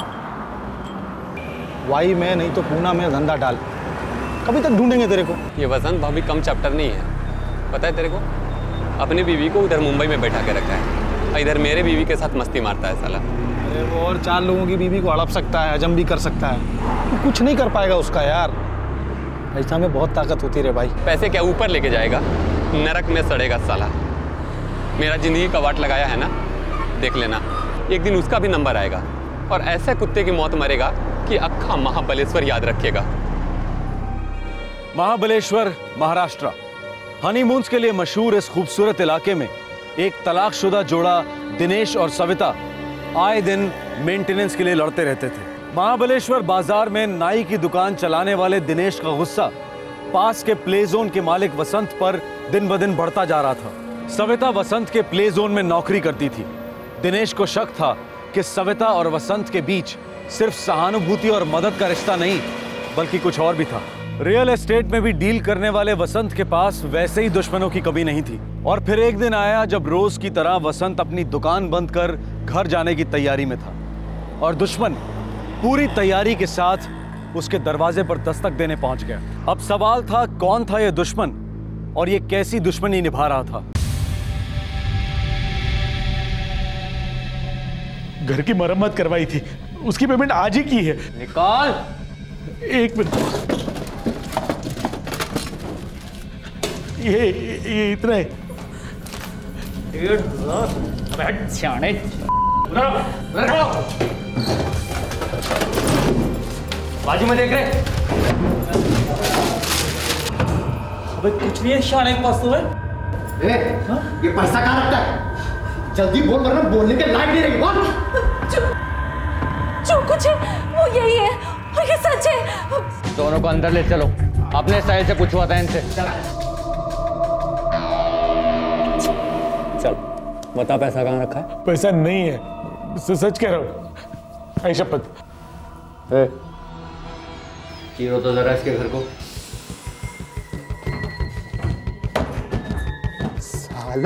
वाई में नहीं तो पूना में धंधा डाल, कभी तक ढूंढेंगे तेरे को। ये वसंत भाभी कम चैप्टर नहीं है, पता है तेरे को? अपनी बीवी को उधर मुंबई में बैठा के रखा है, इधर मेरे बीवी के साथ मस्ती मारता है साला। अरे वो और चार लोगों की बीवी को हड़प सकता है, हजम भी कर सकता है, तू कुछ नहीं कर पाएगा उसका यार। पैसा में बहुत ताकत होती रे भाई। पैसे क्या ऊपर लेके जाएगा, नरक में सड़ेगा साला। मेरा जिंदगी का वाट लगाया है ना, देख लेना एक दिन उसका भी नंबर आएगा और ऐसे कुत्ते की मौत मरेगा कि अक्खा महाबलेश्वर याद रखेगा। महाबलेश्वर, महाराष्ट्र, हनीमून्स के लिए मशहूर इस खूबसूरत इलाके में एक तलाकशुदा जोड़ा दिनेश और सविता आए दिन मेंटेनेंस के लिए लड़ते रहते थे। महाबलेश्वर बाजार में नाई की दुकान चलाने वाले दिनेश का गुस्सा पास के प्ले जोन के मालिक वसंत पर दिन ब दिन बढ़ता जा रहा था। सविता वसंत के प्ले जोन में नौकरी करती थी। दिनेश को शक था कि सविता और वसंत के बीच सिर्फ सहानुभूति और मदद का रिश्ता नहीं, बल्कि कुछ और भी था। रियल एस्टेट में भी डील करने वाले वसंत के पास वैसे ही दुश्मनों की कमी नहीं थी। और फिर एक दिन आया जब रोज की तरह वसंत अपनी दुकान बंद कर घर जाने की तैयारी में था और दुश्मन पूरी तैयारी के साथ उसके दरवाजे पर दस्तक देने पहुंच गया। अब सवाल था, कौन था यह दुश्मन और ये कैसी दुश्मनी निभा रहा था? घर की मरम्मत करवाई थी, उसकी पेमेंट आज ही की है। निकाल। एक मिनट, ये ये इतना है। बाजू में देख रहे? अबे कुछ नहीं है, शाने के पास तो है। ए, ये पैसा कहाँ रखता है? जल्दी बोल वरना बोलने के लायक नहीं रही। बोल। जो, जो कुछ है वो यही है और ये सच है। दोनों को अंदर ले चलो, अपने स्टाइल से पूछवाता है इनसे। चल बता, पैसा कहाँ रखा है? पैसा नहीं है, सच कह रहा हूँ। आई शपथ। चीरो तो जरा इसके घर को। साला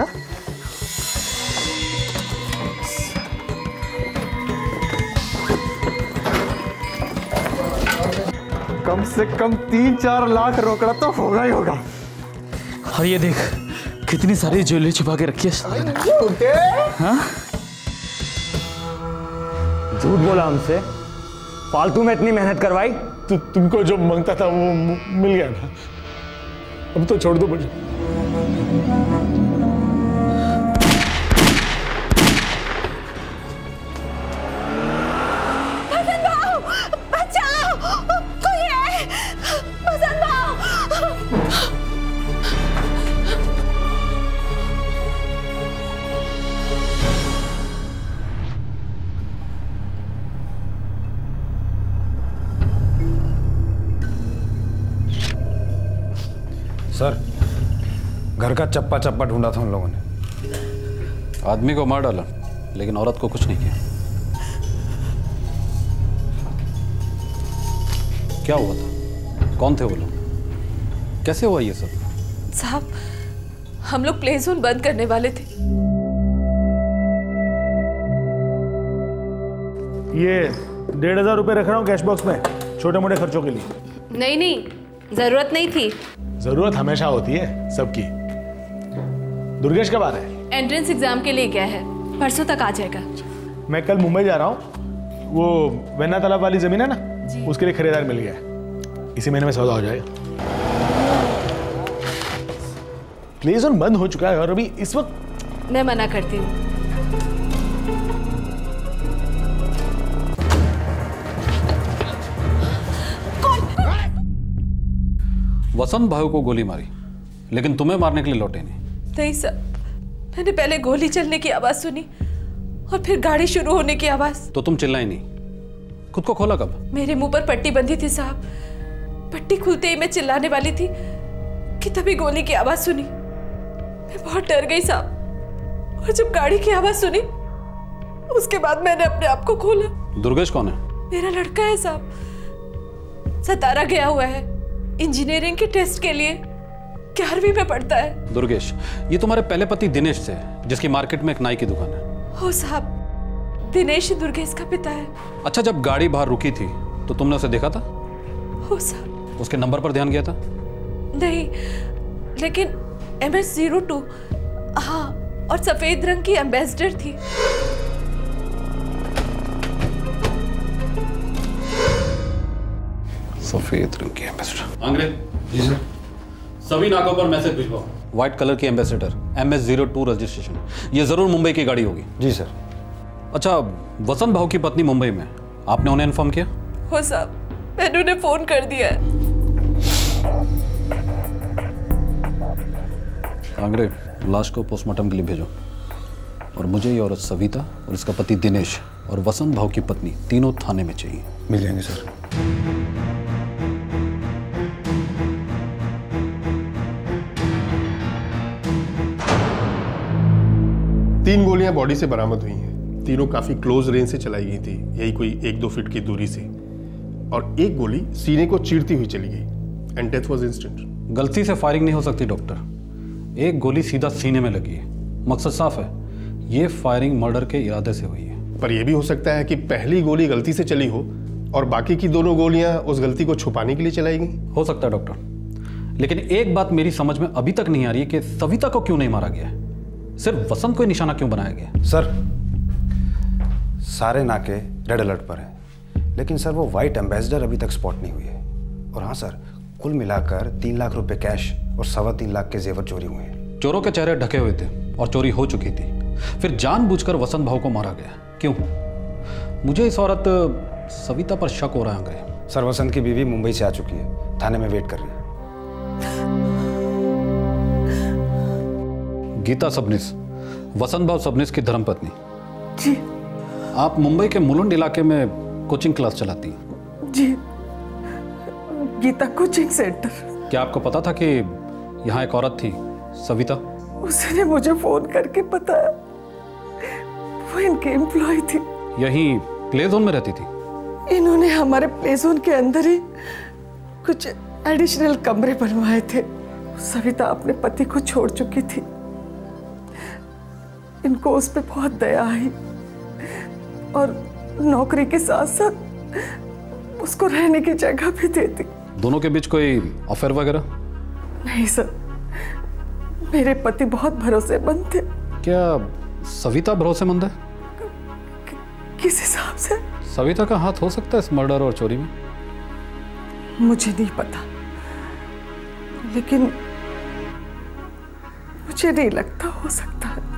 कम से कम तीन चार लाख रोकड़ा तो होगा ही होगा। और ये देख कितनी सारी ज्वेलरी छुपा के रखी है। हाँ? झूठ बोला हमसे, फालतू में इतनी मेहनत करवाई। तु, तुमको जो मांगता था वो मिल गया ना, अब तो छोड़ दो मुझे। सर, घर का चप्पा चप्पा ढूंढा था उन लोगों ने। आदमी को मार डाला, लेकिन औरत को कुछ नहीं किया। क्या हुआ था? कौन थे वो लोग? कैसे हुआ ये सब? साहब, हम लोग प्ले जोन बंद करने वाले थे। ये डेढ़ हजार रुपए रख रहा हूँ कैश बॉक्स में, छोटे मोटे खर्चों के लिए। नहीं नहीं, जरूरत नहीं थी। जरूरत हमेशा होती है सबकी। दुर्गेश कब आ रहा है? एंट्रेंस एग्जाम के लिए गया है, परसों तक आ जाएगा। मैं कल मुंबई जा रहा हूँ, वो वेन्ना तालाब वाली जमीन है ना, उसके लिए खरीदार मिल गया है। इसी महीने में सौदा हो जाएगा। प्ले जोन बंद हो चुका है और अभी इस वक्त मैं मना करती हूँ। वसंत भाई को गोली मारी, लेकिन तुम्हें मारने के लिए लौटे नहीं। नहीं सर, मैंने पहले गोली चलने की आवाज सुनी और फिर गाड़ी शुरू होने की आवाज। तो तुम चिल्लाई नहीं, खुद को खोला कब? मेरे मुंह पर पट्टी बंधी थी साहब। पट्टी खुलते ही मैं चिल्लाने वाली थी कि तभी गोली की आवाज सुनी। मैं बहुत डर गई साहब, और जब गाड़ी की आवाज सुनी उसके बाद मैंने अपने आप को खोला। दुर्गेश कौन है? मेरा लड़का है साहब, सतारा गया हुआ है इंजीनियरिंग के टेस्ट के लिए, ग्यारहवीं में पढ़ता है। दुर्गेश, ये तुम्हारे पहले पति दिनेश से, जिसकी मार्केट में एक नाई की दुकान है। हो साहब, दिनेश दुर्गेश का पिता है। अच्छा, जब गाड़ी बाहर रुकी थी तो तुमने उसे देखा था? हो साहब। उसके नंबर पर ध्यान गया था? नहीं, लेकिन एम एस जीरो टू, हाँ, और सफेद रंग की एम्बेसडर थी। सफेद रंग की एम्बेसडर। अंग्रेज जी सर, सभी नाकों पर मैसेज भिजवाओ। व्हाइट कलर की ambassador, M S zero two registration. ये जरूर मुंबई की गाड़ी होगी। जी सर। अच्छा, वसंत भाऊ की पत्नी मुंबई में, आपने उन्हें इन्फॉर्म किया? हो साहब, मैंने उन्हें फोन कर दिया है। अंग्रेज, लाश को पोस्टमार्टम के लिए भेजो, और मुझे ये औरत सविता और इसका पति दिनेश और वसंत भाऊ की पत्नी तीनों थाने में चाहिए। मिल जाएंगे सर। तीन गोलियां बॉडी से बरामद हुई हैं। तीनों काफी क्लोज रेंज से चलाई गई थी, यही कोई एक दो फीट की दूरी से, और एक गोली सीने को चीरती हुई चली गई एंड डेथ वाज इंस्टेंट। गलती से फायरिंग नहीं हो सकती डॉक्टर, एक गोली सीधा सीने में लगी है, मकसद साफ है, ये फायरिंग मर्डर के इरादे से हुई है। पर यह भी हो सकता है कि पहली गोली गलती से चली हो और बाकी की दोनों गोलियां उस गलती को छुपाने के लिए चलाई गई। हो सकता है डॉक्टर, लेकिन एक बात मेरी समझ में अभी तक नहीं आ रही है कि सविता को क्यों नहीं मारा गया है, सिर्फ वसंत को ही निशाना क्यों बनाया गया? सर, सारे नाके रेड अलर्ट पर हैं, लेकिन सर वो व्हाइट एम्बेसडर अभी तक स्पॉट नहीं हुई है। और हाँ सर, कुल मिलाकर तीन लाख रुपए कैश और सवा तीन लाख के जेवर चोरी हुए हैं। चोरों के चेहरे ढके हुए थे और चोरी हो चुकी थी, फिर जानबूझकर वसंत भाऊ को मारा गया, क्यों? मुझे इस औरत सविता पर शक हो रहा है अंग्रेज। सर, वसंत की बीवी मुंबई से आ चुकी है, थाने में वेट कर रही है। गीता सबनीस, वसंत भाऊ सबनीस की धर्मपत्नी। जी। आप मुंबई के मुलुंड इलाके में कोचिंग क्लास चलाती हैं? जी, गीता कोचिंग सेंटर। क्या आपको पता था कि यहाँ एक औरत थी, सविता? उसने मुझे फोन करके बताया, वो इनके एम्प्लॉय थी। यहीं प्ले जोन में रहती थी? इन्होंने हमारे प्ले जोन के अंदर ही कुछ एडिशनल कमरे बनवाए थे। सविता अपने पति को छोड़ चुकी थी, इनको उस पर बहुत दया आई और नौकरी के साथ साथ उसको रहने की जगह भी देती। दोनों के बीच कोई अफेयर वगैरह? नहीं सर, मेरे पति बहुत भरोसेमंद थे। क्या सविता भरोसेमंद है? किस हिसाब से? सविता का हाथ हो सकता है इस मर्डर और चोरी में? मुझे नहीं पता, लेकिन मुझे नहीं लगता हो सकता है।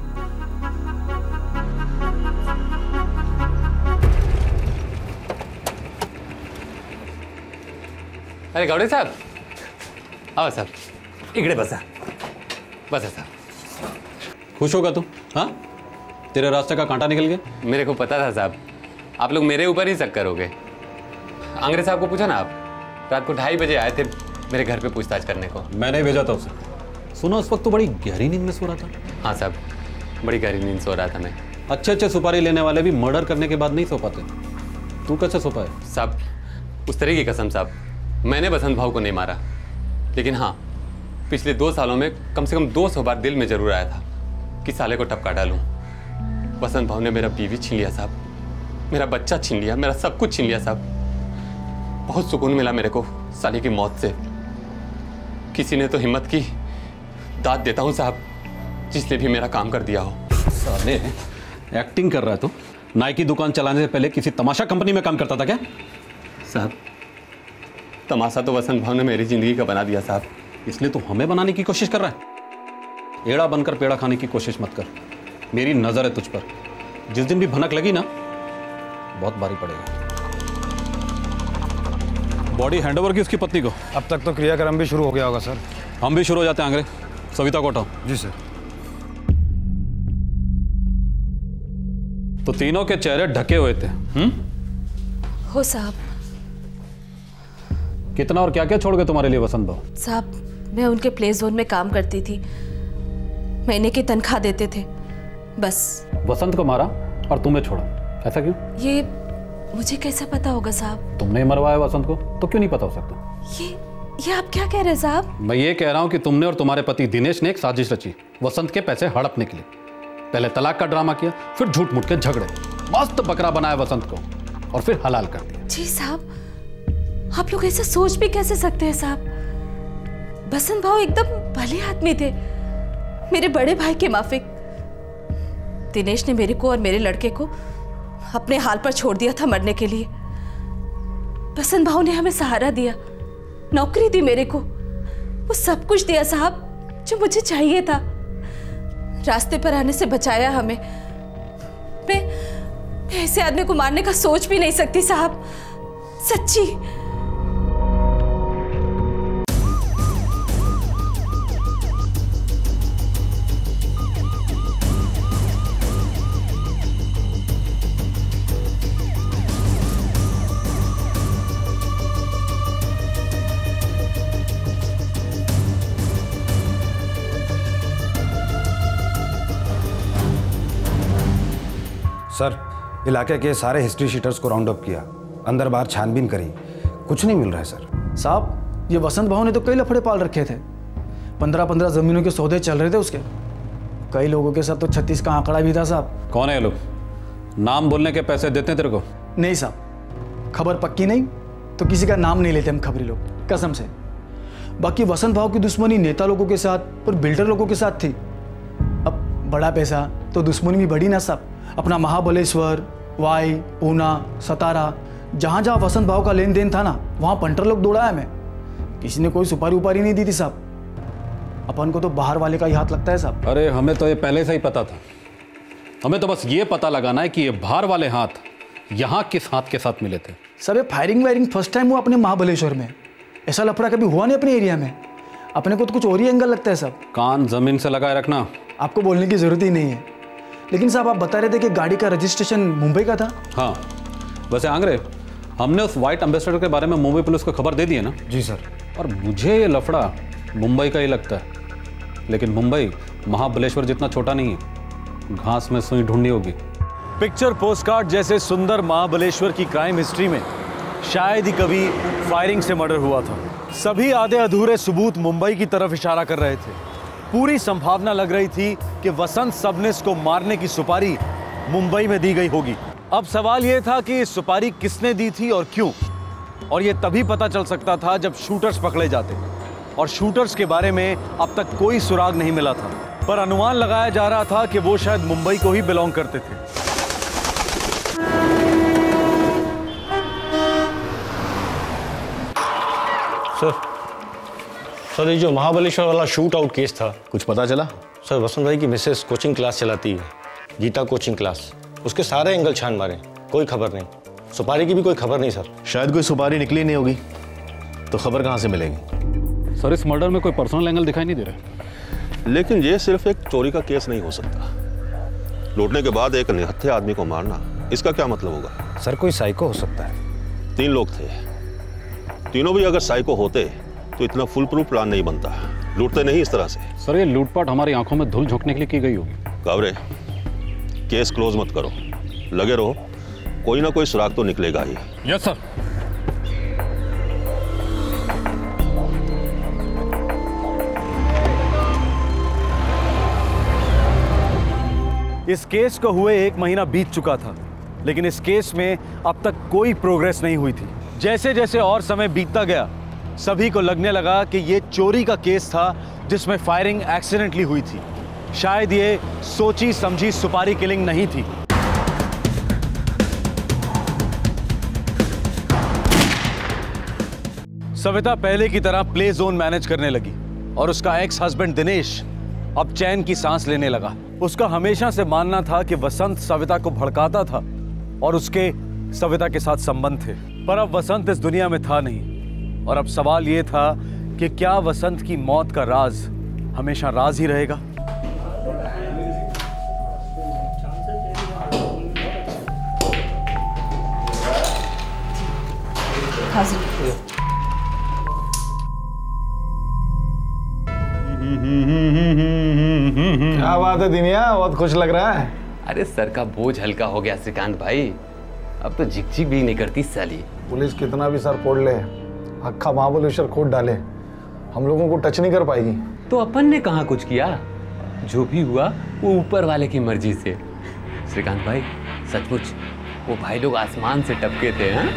अरे गौड़े साहब, आओ साहब, इकड़े बसा बसा साहब। खुश होगा तू? हाँ, तेरे रास्ते का कांटा निकल गया। मेरे को पता था साहब, आप लोग मेरे ऊपर ही शक करोगे। अंग्रेज साहब को पूछा ना, आप रात को ढाई बजे आए थे मेरे घर पे पूछताछ करने को। मैंने भेजा था उसे। सुना उस वक्त तो बड़ी गहरी नींद में सो रहा था। हाँ साहब, बड़ी गहरी नींद सो रहा था मैं। अच्छे अच्छे सुपारी लेने वाले भी मर्डर करने के बाद नहीं सो पाते, तू कैसे सो पाए? साहब, उस तरह की कसम साहब, मैंने वसंत भाऊ को नहीं मारा, लेकिन हाँ, पिछले दो सालों में कम से कम दो सौ बार दिल में जरूर आया था कि साले को टपका डालूं। वसंत भाऊ ने मेरा बीवी छीन लिया साहब, मेरा बच्चा छीन लिया, मेरा सब कुछ छीन लिया साहब। बहुत सुकून मिला मेरे को साले की मौत से। किसी ने तो हिम्मत की, दाद देता हूँ साहब, जिसने भी मेरा काम कर दिया हो। साले, एक्टिंग कर रहा है तू? नाई की दुकान चलाने से पहले किसी तमाशा कंपनी में काम करता था क्या? साहब, तमाशा तो वसंत भाव ने मेरी जिंदगी का बना दिया साहब। इसलिए तू हमें बनाने की कोशिश कर रहा है? एड़ा बनकर पेड़ा खाने की कोशिश मत कर। मेरी नजर है तुझ पर, जिस दिन भी भनक लगी ना बहुत भारी पड़ेगा। बॉडी हैंडओवर की उसकी पत्नी को। अब तक तो क्रियाक्रम भी शुरू हो गया होगा सर। हम भी शुरू हो जाते हैं आंग्रे। सविता को हटाओ। जी सर। तो तीनों के चेहरे ढके हुए थे। हम्म हो साहब। कितना और क्या क्या छोड़ गए तुम्हारे लिए वसंत भाऊ? साहब मैं उनके प्ले जोन में काम करती थी, महीने की तनख्वाह देते थे बस। वसंत को मारा और तुम्हें छोड़ा, ऐसा क्यों? ये मुझे कैसे पता होगा साहब? तुमने मरवाया वसंत को, तो क्यों नहीं पता हो सकता? ये ये आप क्या कह रहे हैं साहब? मैं ये कह रहा हूं कि तुमने और तुम्हारे पति दिनेश ने एक साजिश रची वसंत के पैसे हड़पने के लिए। पहले तलाक का ड्रामा किया, फिर झूठ मूठ के झगड़े, मस्त बकरा बनाया वसंत को और फिर हलाल कर दिया। जी साहब, आप लोग ऐसा सोच भी कैसे सकते हैं साहब? बसंत भाव एकदम भले आदमी थे, मेरे बड़े भाई के माफिक। दिनेश ने मेरे को और मेरे लड़के को अपने हाल पर छोड़ दिया था मरने के लिए। बसंत भाव ने हमें सहारा दिया, नौकरी दी मेरे को, वो सब कुछ दिया साहब जो मुझे चाहिए था। रास्ते पर आने से बचाया हमें। मैं, मैं ऐसे आदमी को मारने का सोच भी नहीं सकती साहब, सच्ची। सर, इलाके के सारे हिस्ट्री शीटर्स को राउंड अप किया, अंदर बाहर छानबीन करी, कुछ नहीं मिल रहा है सर। साहब ये वसंत भाव ने तो कई लफड़े पाल रखे थे। पंद्रह पंद्रह जमीनों के सौदे चल रहे थे उसके। कई लोगों के साथ तो छत्तीस का आंकड़ा भी था साहब। कौन है ये लोग? नाम बोलने के पैसे देते हैं तेरे को? नहीं साहब, खबर पक्की नहीं तो किसी का नाम नहीं लेते हम खबरी लोग, कसम से। बाकी वसंत भाव की दुश्मनी नेता लोगों के साथ और बिल्डर लोगों के साथ थी। अब बड़ा पैसा तो दुश्मनी भी बढ़ी ना साहब। अपना महाबलेश्वर, वाई, पूना, सतारा, जहाँ जहाँ वसंत भाव का लेन देन था ना, वहाँ पंटर लोग दौड़ाया मैं। किसी ने कोई सुपारी उपारी नहीं दी थी साहब। अपन को तो बाहर वाले का ही हाथ लगता है साहब। अरे हमें तो ये पहले से ही पता था। हमें तो बस ये पता लगाना है कि ये बाहर वाले हाथ यहाँ किस हाथ के साथ मिले थे। सर ये फायरिंग वायरिंग फर्स्ट टाइम हुआ अपने महाबलेश्वर में। ऐसा लफड़ा कभी हुआ नहीं अपने एरिया में। अपने को तो कुछ और ही एंगल लगता है साहब। कान जमीन से लगाए रखना। आपको बोलने की जरूरत ही नहीं है। लेकिन साहब आप बता रहे थे कि गाड़ी का रजिस्ट्रेशन मुंबई का था। हाँ, वैसे आंग्रे हमने उस वाइट एम्बेसडर के बारे में मुंबई पुलिस को खबर दे दी है ना? जी सर। और मुझे ये लफड़ा मुंबई का ही लगता है। लेकिन मुंबई महाबलेश्वर जितना छोटा नहीं है, घास में सुई ढूंढनी होगी। पिक्चर पोस्टकार्ड जैसे सुंदर महाबलेश्वर की क्राइम हिस्ट्री में शायद ही कभी फायरिंग से मर्डर हुआ था। सभी आधे अधूरे सबूत मुंबई की तरफ इशारा कर रहे थे। पूरी संभावना लग रही थी कि वसंत सबनेस को मारने की सुपारी मुंबई में दी गई होगी। अब सवाल यह था कि इस सुपारी किसने दी थी और क्यों, और यह तभी पता चल सकता था जब शूटर्स पकड़े जाते। और शूटर्स के बारे में अब तक कोई सुराग नहीं मिला था, पर अनुमान लगाया जा रहा था कि वो शायद मुंबई को ही बिलोंग करते थे। सर सर ये जो महाबलेश्वर वाला शूट आउट केस था, कुछ पता चला? सर वसंत भाई की मिसेस कोचिंग क्लास चलाती है, गीता कोचिंग क्लास। उसके सारे एंगल छान मारे, कोई खबर नहीं। सुपारी की भी कोई खबर नहीं सर। शायद कोई सुपारी निकली नहीं होगी, तो खबर कहाँ से मिलेगी? सर इस मर्डर में कोई पर्सनल एंगल दिखाई नहीं दे रहा। लेकिन ये सिर्फ एक चोरी का केस नहीं हो सकता। लूटने के बाद एक निहत्थे आदमी को मारना, इसका क्या मतलब होगा? सर कोई साइको हो सकता है। तीन लोग थे, तीनों भी अगर साइको होते तो इतना फुल प्रूफ प्लान नहीं बनता। लूटते नहीं इस तरह से। सर ये लूटपाट हमारी आंखों में धूल झोंकने के लिए की गई होगी। कावरे, केस क्लोज मत करो, लगे रहो, कोई ना कोई सुराग तो निकलेगा ही। Yes sir. इस केस को हुए एक महीना बीत चुका था, लेकिन इस केस में अब तक कोई प्रोग्रेस नहीं हुई थी। जैसे जैसे और समय बीतता गया, सभी को लगने लगा कि ये चोरी का केस था जिसमें फायरिंग एक्सीडेंटली हुई थी। शायद ये सोची समझी सुपारी किलिंग नहीं थी। सविता पहले की तरह प्ले जोन मैनेज करने लगी और उसका एक्स हस्बैंड दिनेश अब चैन की सांस लेने लगा। उसका हमेशा से मानना था कि वसंत सविता को भड़काता था और उसके सविता के साथ संबंध थे, पर अब वसंत इस दुनिया में था नहीं। और अब सवाल यह था कि क्या वसंत की मौत का राज हमेशा राज ही रहेगा? क्या बात है दिनिया, बहुत खुश लग रहा है। अरे सर का बोझ हल्का हो गया श्रीकांत भाई, अब तो झिक झिक भी नहीं करती साली। पुलिस कितना भी सर फोड़ ले, अक्खा महाबलेश्वर खोद डाले, हम लोगों को टच नहीं कर पाएगी। तो अपन ने कहाँ कुछ किया, जो भी हुआ वो ऊपर वाले की मर्जी से। श्रीकांत भाई सचमुच वो भाई लोग आसमान से टपके थे। हैं?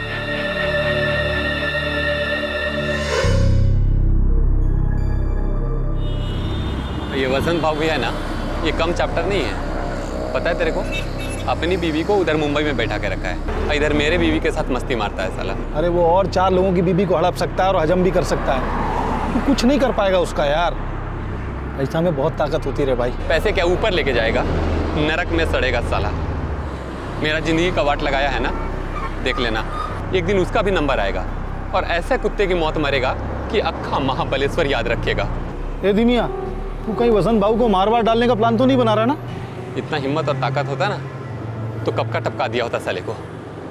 ये वसंत भाव भी है ना, ये कम चैप्टर नहीं है। पता है तेरे को, अपनी बीवी को उधर मुंबई में बैठा के रखा है, इधर मेरे बीवी के साथ मस्ती मारता है साला। अरे वो और चार लोगों की बीवी को हड़प सकता है और हजम भी कर सकता है, तो कुछ नहीं कर पाएगा उसका यार। पैसा में बहुत ताकत होती रे भाई। पैसे क्या ऊपर लेके जाएगा, नरक में सड़ेगा साला। मेरा जिंदगी का वाट लगाया है ना, देख लेना एक दिन उसका भी नंबर आएगा और ऐसे कुत्ते की मौत मरेगा कि अक्खा महाबलेश्वर याद रखेगा। ए दिनिया, तू कहीं वसंत बाबू को मार वार डालने का प्लान तो नहीं बना रहा ना? इतना हिम्मत और ताकत होता ना तो कब का टपका दिया होता साले को।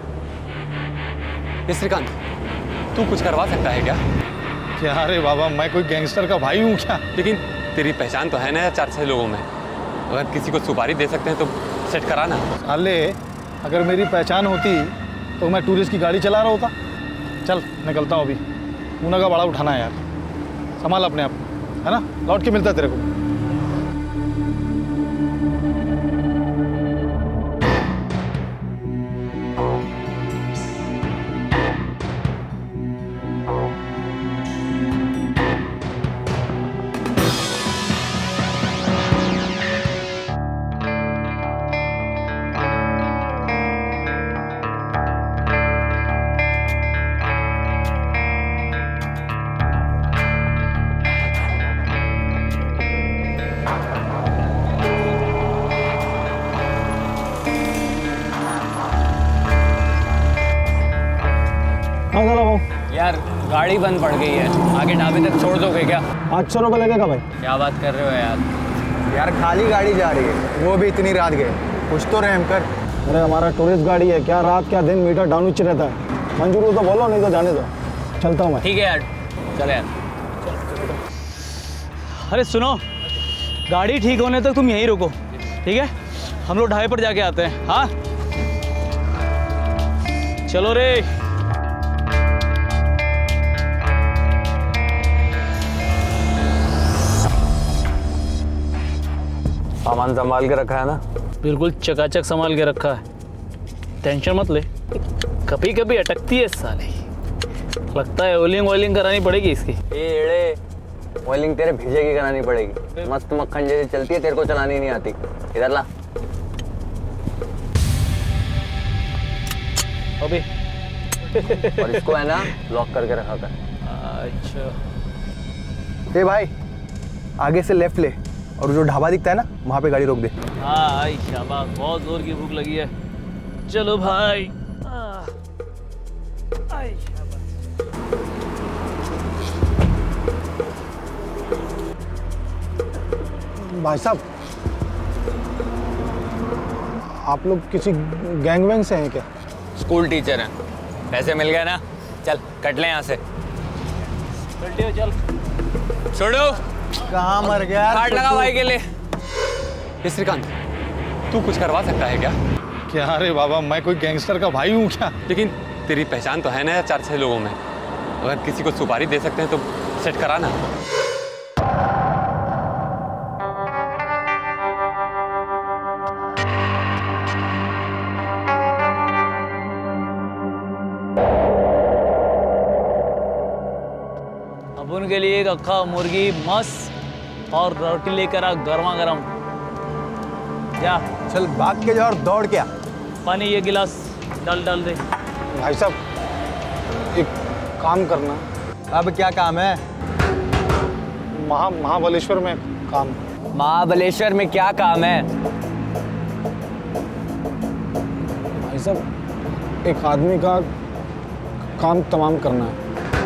श्रीकांत तू कुछ करवा सकता है क्या? क्या रे बाबा, मैं कोई गैंगस्टर का भाई हूँ क्या? लेकिन तेरी पहचान तो है ना चार छह लोगों में, अगर किसी को सुपारी दे सकते हैं तो सेट कराना। साले अगर मेरी पहचान होती तो मैं टूरिस्ट की गाड़ी चला रहा होता। चल निकलता हूँ अभी, ऊना का बड़ा उठाना है यार, संभाल अपने आप, है ना? लौट के मिलता तेरे को। यार गाड़ी बंद पड़ गई है, आगे ढाबे तक छोड़ दोगे क्या? आठ सौ रुपये लगेगा भाई। क्या बात कर रहे हो यार? यार खाली गाड़ी जा रही है, वो भी इतनी रात गए, कुछ तो रहम कर। अरे हमारा टूरिस्ट गाड़ी है, क्या रात क्या दिन मीटर डाउन नीचे रहता है। मंजूर हो तो बोलो, नहीं तो जाने दो। चलता हूँ मैं। ठीक है यार, चले यार। अरे सुनो, गाड़ी ठीक होने तक तुम यहीं रुको, ठीक है? हम लोग ढाबे पर जाके आते हैं। हाँ चलो रे। सामान संभाल के रखा है ना? बिल्कुल चकाचक संभाल के रखा है, टेंशन मत ले। कभी कभी अटकती है साले, लगता है ऑयलिंग ऑयलिंग करानी पड़ेगी इसकी। ए एड़े, ऑयलिंग तेरे भेजे की करानी पड़ेगी, मस्त मक्खन जैसी चलती है, तेरे को चलानी नहीं आती। इधर ला। अबे और इसको है ना लॉक करके रखा था। अच्छा ए भाई, आगे से लेफ्ट ले और जो ढाबा दिखता है ना वहाँ पे गाड़ी रोक दे। हाँ आई शाबाश, बहुत जोर की भूख लगी है। चलो भाई। आई भाई साहब, आप लोग किसी गैंग वैंग से हैं क्या? स्कूल टीचर हैं, पैसे मिल गए ना, चल कट ले यहाँ से। चल छोड़ो। कहाँ मर गया? हार्ट लगा भाई के लिए। श्रीकांत तू कुछ करवा सकता है क्या? क्या रे बाबा, मैं कोई गैंगस्टर का भाई हूँ क्या? लेकिन तेरी पहचान तो है ना चार छह लोगों में, अगर किसी को सुपारी दे सकते हैं तो सेट कराना। अब उनके लिए एक अक्खा मुर्गी मस्त और रोटी लेकर आ गर्मा गर्म। जा चल भाग के जा और दौड़ के आ। पानी ये गिलास डाल डाल दे। भाई साहब एक काम करना। अब क्या काम है? महा महाबलेश्वर में काम। महाबलेश्वर में क्या काम है? भाई साहब एक आदमी का काम तमाम करना है।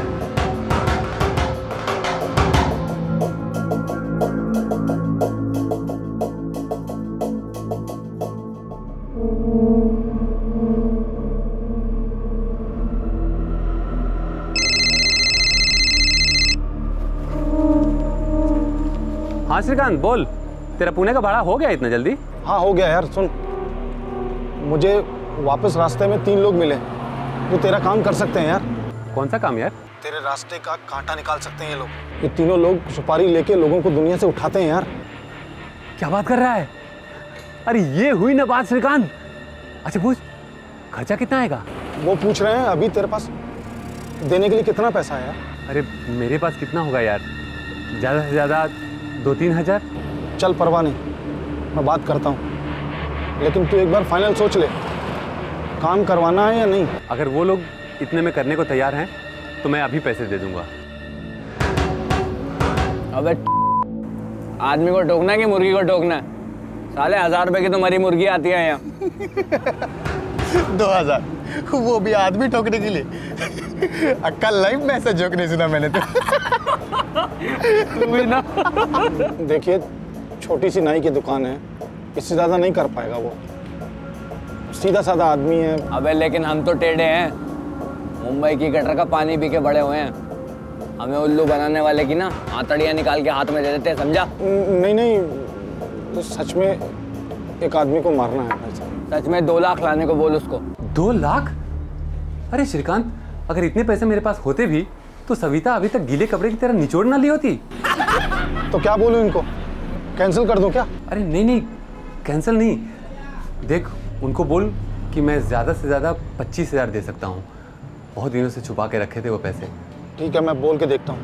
हाँ श्रीकांत बोल, तेरा पुणे का भाड़ा हो गया इतना जल्दी? हाँ हो गया यार। सुन, मुझे वापस रास्ते में तीन लोग मिले जो तेरा काम कर सकते हैं यार। कौन सा काम यार? तेरे रास्ते का कांटा निकाल सकते हैं ये लोग। ये तीनों लोग सुपारी लेके लोगों को दुनिया से उठाते हैं यार। क्या बात कर रहा है? अरे ये हुई ना बात श्रीकांत। अच्छा पूछ, खर्चा कितना आएगा? वो पूछ रहे हैं अभी तेरे पास देने के लिए कितना पैसा है यार? अरे मेरे पास कितना होगा यार, ज़्यादा से ज़्यादा दो तीन हजार। चल परवाह नहीं, मैं बात करता हूँ, लेकिन तू एक बार फाइनल सोच ले, काम करवाना है या नहीं। अगर वो लोग इतने में करने को तैयार हैं तो मैं अभी पैसे दे दूंगा। अबे आदमी को टोकना है कि मुर्गी को टोकना है? साले हजार रुपए की तो मरी मुर्गी आती है यहाँ। दो हजार वो भी आदमी ठोकने के लिए? अक्कल लाइफ में ऐसा जोक नहीं सुना मैंने तो। ना देखिए, छोटी सी नाई की दुकान है, इससे ज्यादा नहीं कर पाएगा वो। सीधा साधा आदमी है। अबे लेकिन हम तो टेढ़े हैं, मुंबई की गटर का पानी पी के बड़े हुए हैं। हमें उल्लू बनाने वाले की ना आंतड़ियां निकाल के हाथ में दे देते हैं, समझा? नहीं नहीं, तो सच में एक आदमी को मारना है भाई साहब। सच में दो लाख लाने को बोल उसको। दो लाख? अरे श्रीकांत, अगर इतने पैसे मेरे पास होते भी तो सविता अभी तक गीले कपड़े की तरह निचोड़ ना ली होती। तो क्या बोलूं इनको, कैंसिल कर दूं क्या? अरे नहीं नहीं, कैंसिल नहीं। देख, उनको बोल कि मैं ज़्यादा से ज़्यादा पच्चीस हजार दे सकता हूँ। बहुत दिनों से छुपा के रखे थे वो पैसे। ठीक है, मैं बोल के देखता हूँ।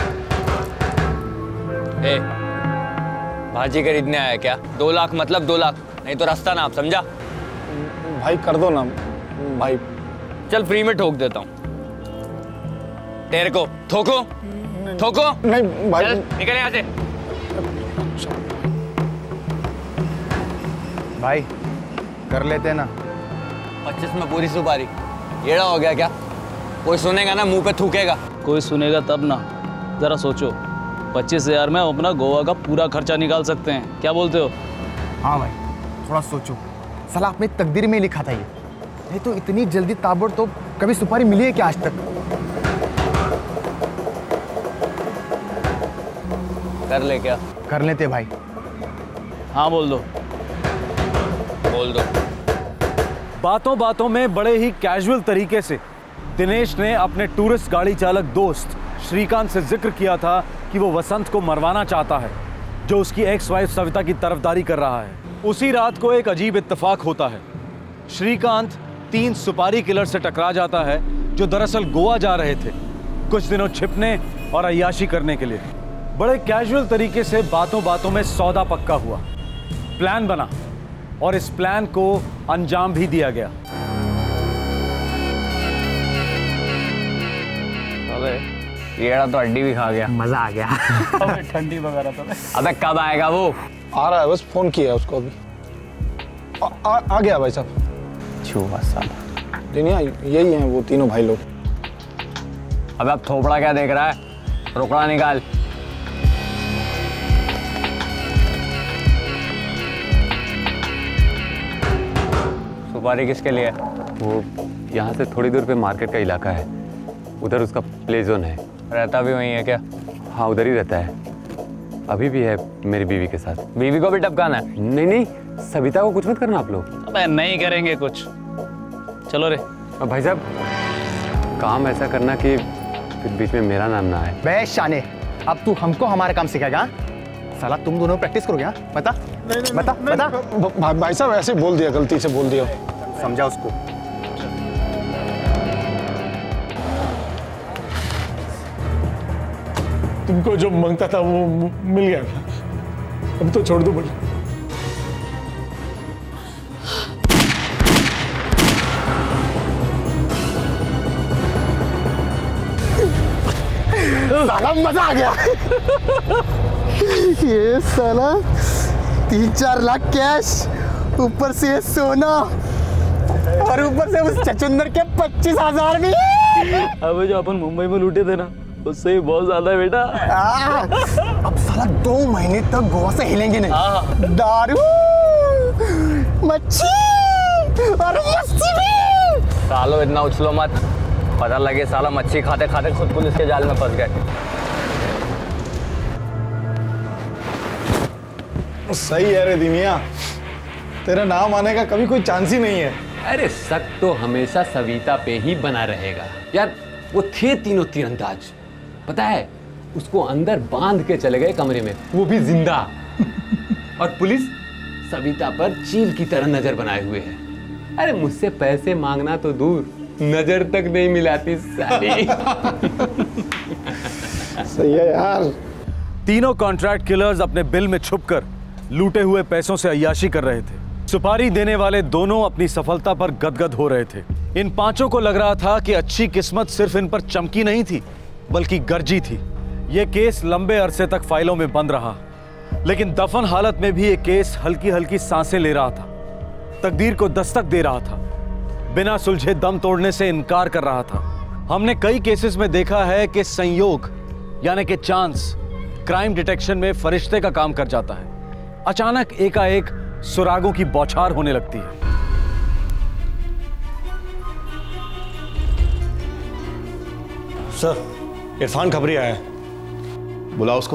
ए, भाजी खरीदने आया क्या? दो लाख मतलब दो लाख, नहीं तो रास्ता ना आप, समझा? भाई कर दो ना भाई। चल फ्री में ठोक देता हूँ तेरे को। ठोको ठोको। नहीं भाई, चल निकल यहाँ से। भाई कर लेते ना। पच्चीस में पूरी सुपारी। येड़ा हो गया क्या? कोई सुनेगा ना मुंह पे थूकेगा। कोई सुनेगा तब ना, जरा सोचो। पच्चीस हजार में हम अपना गोवा का पूरा खर्चा निकाल सकते हैं, क्या बोलते हो? हाँ भाई, थोड़ा सोचो। साला अपनी तकदीर में लिखा था ये, नहीं तो इतनी जल्दी ताबड़तोड़ कभी सुपारी मिली है क्या आज तक? कर ले क्या? कर लेते भाई। हाँ बोल दो। बोल दो। बातों बातों में बड़े ही कैजुअल तरीके से दिनेश ने अपने टूरिस्ट गाड़ी चालक दोस्त श्रीकांत से जिक्र किया था कि वो वसंत को मरवाना चाहता है, जो उसकी एक्स वाइफ सविता की तरफदारी कर रहा है। उसी रात को एक अजीब इत्तेफाक होता है। श्रीकांत तीन सुपारी किलर से टकरा जाता है जो दरअसल गोवा जा रहे थे कुछ दिनों छिपने और अय्याशी करने के लिए। बड़े कैजुअल तरीके से बातों बातों में सौदा पक्का हुआ, प्लान बना और इस प्लान को अंजाम भी दिया गया। अबे येड़ा तो हड्डी भी खा गया। मजा आ गया। अबे ठंडी वगैरह तो। अबे कब आएगा वो? आ रहा है, बस फोन किया उसको अभी। आ, आ, आ गया भाई साहब। दुनिया यही हैं वो तीनों भाई लोग। अब अब थोपड़ा क्या देख रहा है? रोकड़ा निकाल। सुपारी किसके लिए? वो यहाँ से थोड़ी दूर पे मार्केट का इलाका है, उधर उसका प्ले जोन है। रहता भी वहीं है क्या? हाँ उधर ही रहता है, अभी भी है मेरी बीवी के साथ। बीवी को भी टपकाना है? नहीं नहीं, सविता को कुछ मत करना आप लोग। अबे नहीं करेंगे कुछ, चलो रे। अब भाई साहब काम ऐसा करना कि फिर बीच में मेरा नाम ना आए। बे शाने, अब तू हमको हमारा काम सिखाएगा? साला तुम दोनों प्रैक्टिस करोगे? हाँ बता बता बता। भा, भाई साहब ऐसे बोल दिया, गलती से बोल दिया, समझा उसको। तुमको जो मांगता था वो मिल गया, अब तो छोड़ दो मुझे। साला मजा आ गया। ये साला तीन चार लाख कैश, ऊपर से सोना और ऊपर से उस चचुंदर के पच्चीस हजार भी। अबे जो अपन मुंबई में लूटे थे ना, उससे ही बहुत ज्यादा है बेटा। अब साला दो महीने तक गोवा से हिलेंगे नहीं। दारू, मच्छी और लस्सी भी। सालो इतना उछलो मत, पता लगे साला मच्छी खाते खाते खुद पुलिस के जाल में फंस गए। सही है रे दिमिया, तेरा नाम आने का कभी कोई चांस ही नहीं है। अरे शक तो हमेशा सविता पे ही बना रहेगा यार। वो थे तीनों तीरंदाज, पता है उसको अंदर बांध के चले गए कमरे में, वो भी जिंदा। और पुलिस सविता पर चील की तरह नजर बनाए हुए है। अरे मुझसे पैसे मांगना तो दूर, नजर तक नहीं मिलाती साली। सही है यार। तीनों कॉन्ट्रैक्ट किलर्स अपने बिल में छुपकर लूटे हुए पैसों से अय्याशी कर रहे थे। सुपारी देने वाले दोनों अपनी सफलता पर गदगद हो रहे थे। इन पांचों को लग रहा था कि अच्छी किस्मत सिर्फ इन पर चमकी नहीं थी, बल्कि गरजी थी। यह केस लंबे अरसे तक फाइलों में बंद रहा, लेकिन दफन हालत में भी यह केस हल्की हल्की सांसें ले रहा था, तकदीर को दस्तक दे रहा था, बिना सुलझे दम तोड़ने से इनकार कर रहा था। हमने कई केसेस में देखा है कि संयोग यानी कि चांस क्राइम डिटेक्शन में फरिश्ते का काम कर जाता है। अचानक एकाएक सुरागों की बौछार होने लगती है। सर, इरफान खबरी आया है। बुलाओ उसको।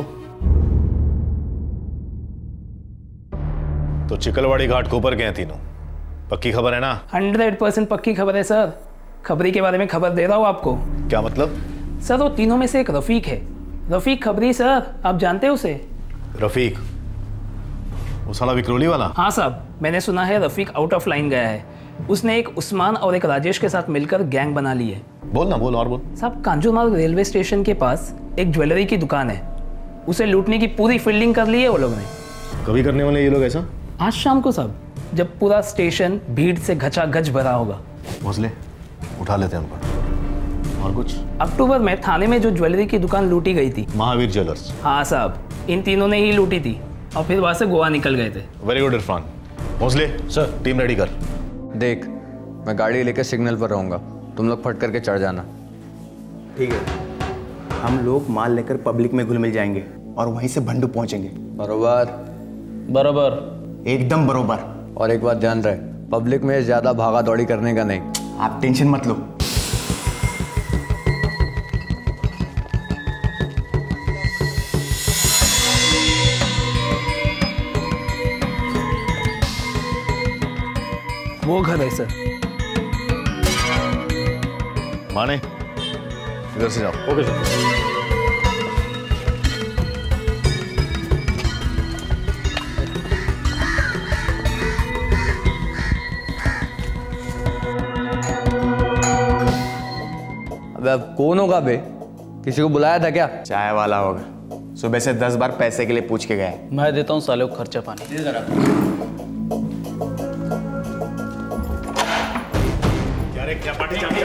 तो चिकलवाड़ी घाट के ऊपर गए तीनों, पक्की खबर है ना? हंड्रेड परसेंट पक्की खबर है सर। खबरी के बारे में खबर दे रहा हूँ आपको। क्या मतलब? सर वो तीनों में से एक रफीक है, रफीक खबरी सर, आप जानते हैं उसे? रफीक? वो साला विक्रोली वाला? हाँ साहब, मैंने सुना है रफीक आउट ऑफ लाइन गया है। उसने एक उस्मान और एक राजेश के साथ मिलकर गैंग बना ली है। बोल ना, बोल और बोल। साहब कांजूरमार्ग रेलवे स्टेशन के पास एक ज्वेलरी की दुकान है, उसे लूटने की पूरी फील्डिंग कर ली है वो लोग ने। कभी करने वाले ये लोग ऐसा? आज शाम को साहब, जब पूरा स्टेशन भीड़ से घचाघच भरा होगा। भोसले, उठा लेते हैं उनको। और कुछ? अक्टूबर में थाने में जो ज्वेलरी की दुकान लूटी गई थी, महावीर ज्वेलर्स। हाँ साहब, इन तीनों ने ही लूटी थी और फिर वहां से गोवा निकल गए थे। Very good Irfan. Bhosle sir, team ready कर। देख, मैं गाड़ी लेकर सिग्नल पर रहूंगा, तुम लोग फट करके चढ़ जाना। ठीक है। हम लोग माल लेकर पब्लिक में घुल मिल जाएंगे और वहीं से भंडू पहुंचेंगे। बरोबर? बरोबर, एकदम बरोबर। और एक बात ध्यान रहे, पब्लिक में ज्यादा भागा दौड़ी करने का नहीं। आप टेंशन मत लो। वो घर है सर। माने, इधर से जाओ। Okay sir. अबे अब कौन होगा बे? किसी को बुलाया था क्या? चाय वाला होगा, सुबह से दस बार पैसे के लिए पूछ के गया है। मैं देता हूँ साले को खर्चा पानी। क्या पार्टी चल रही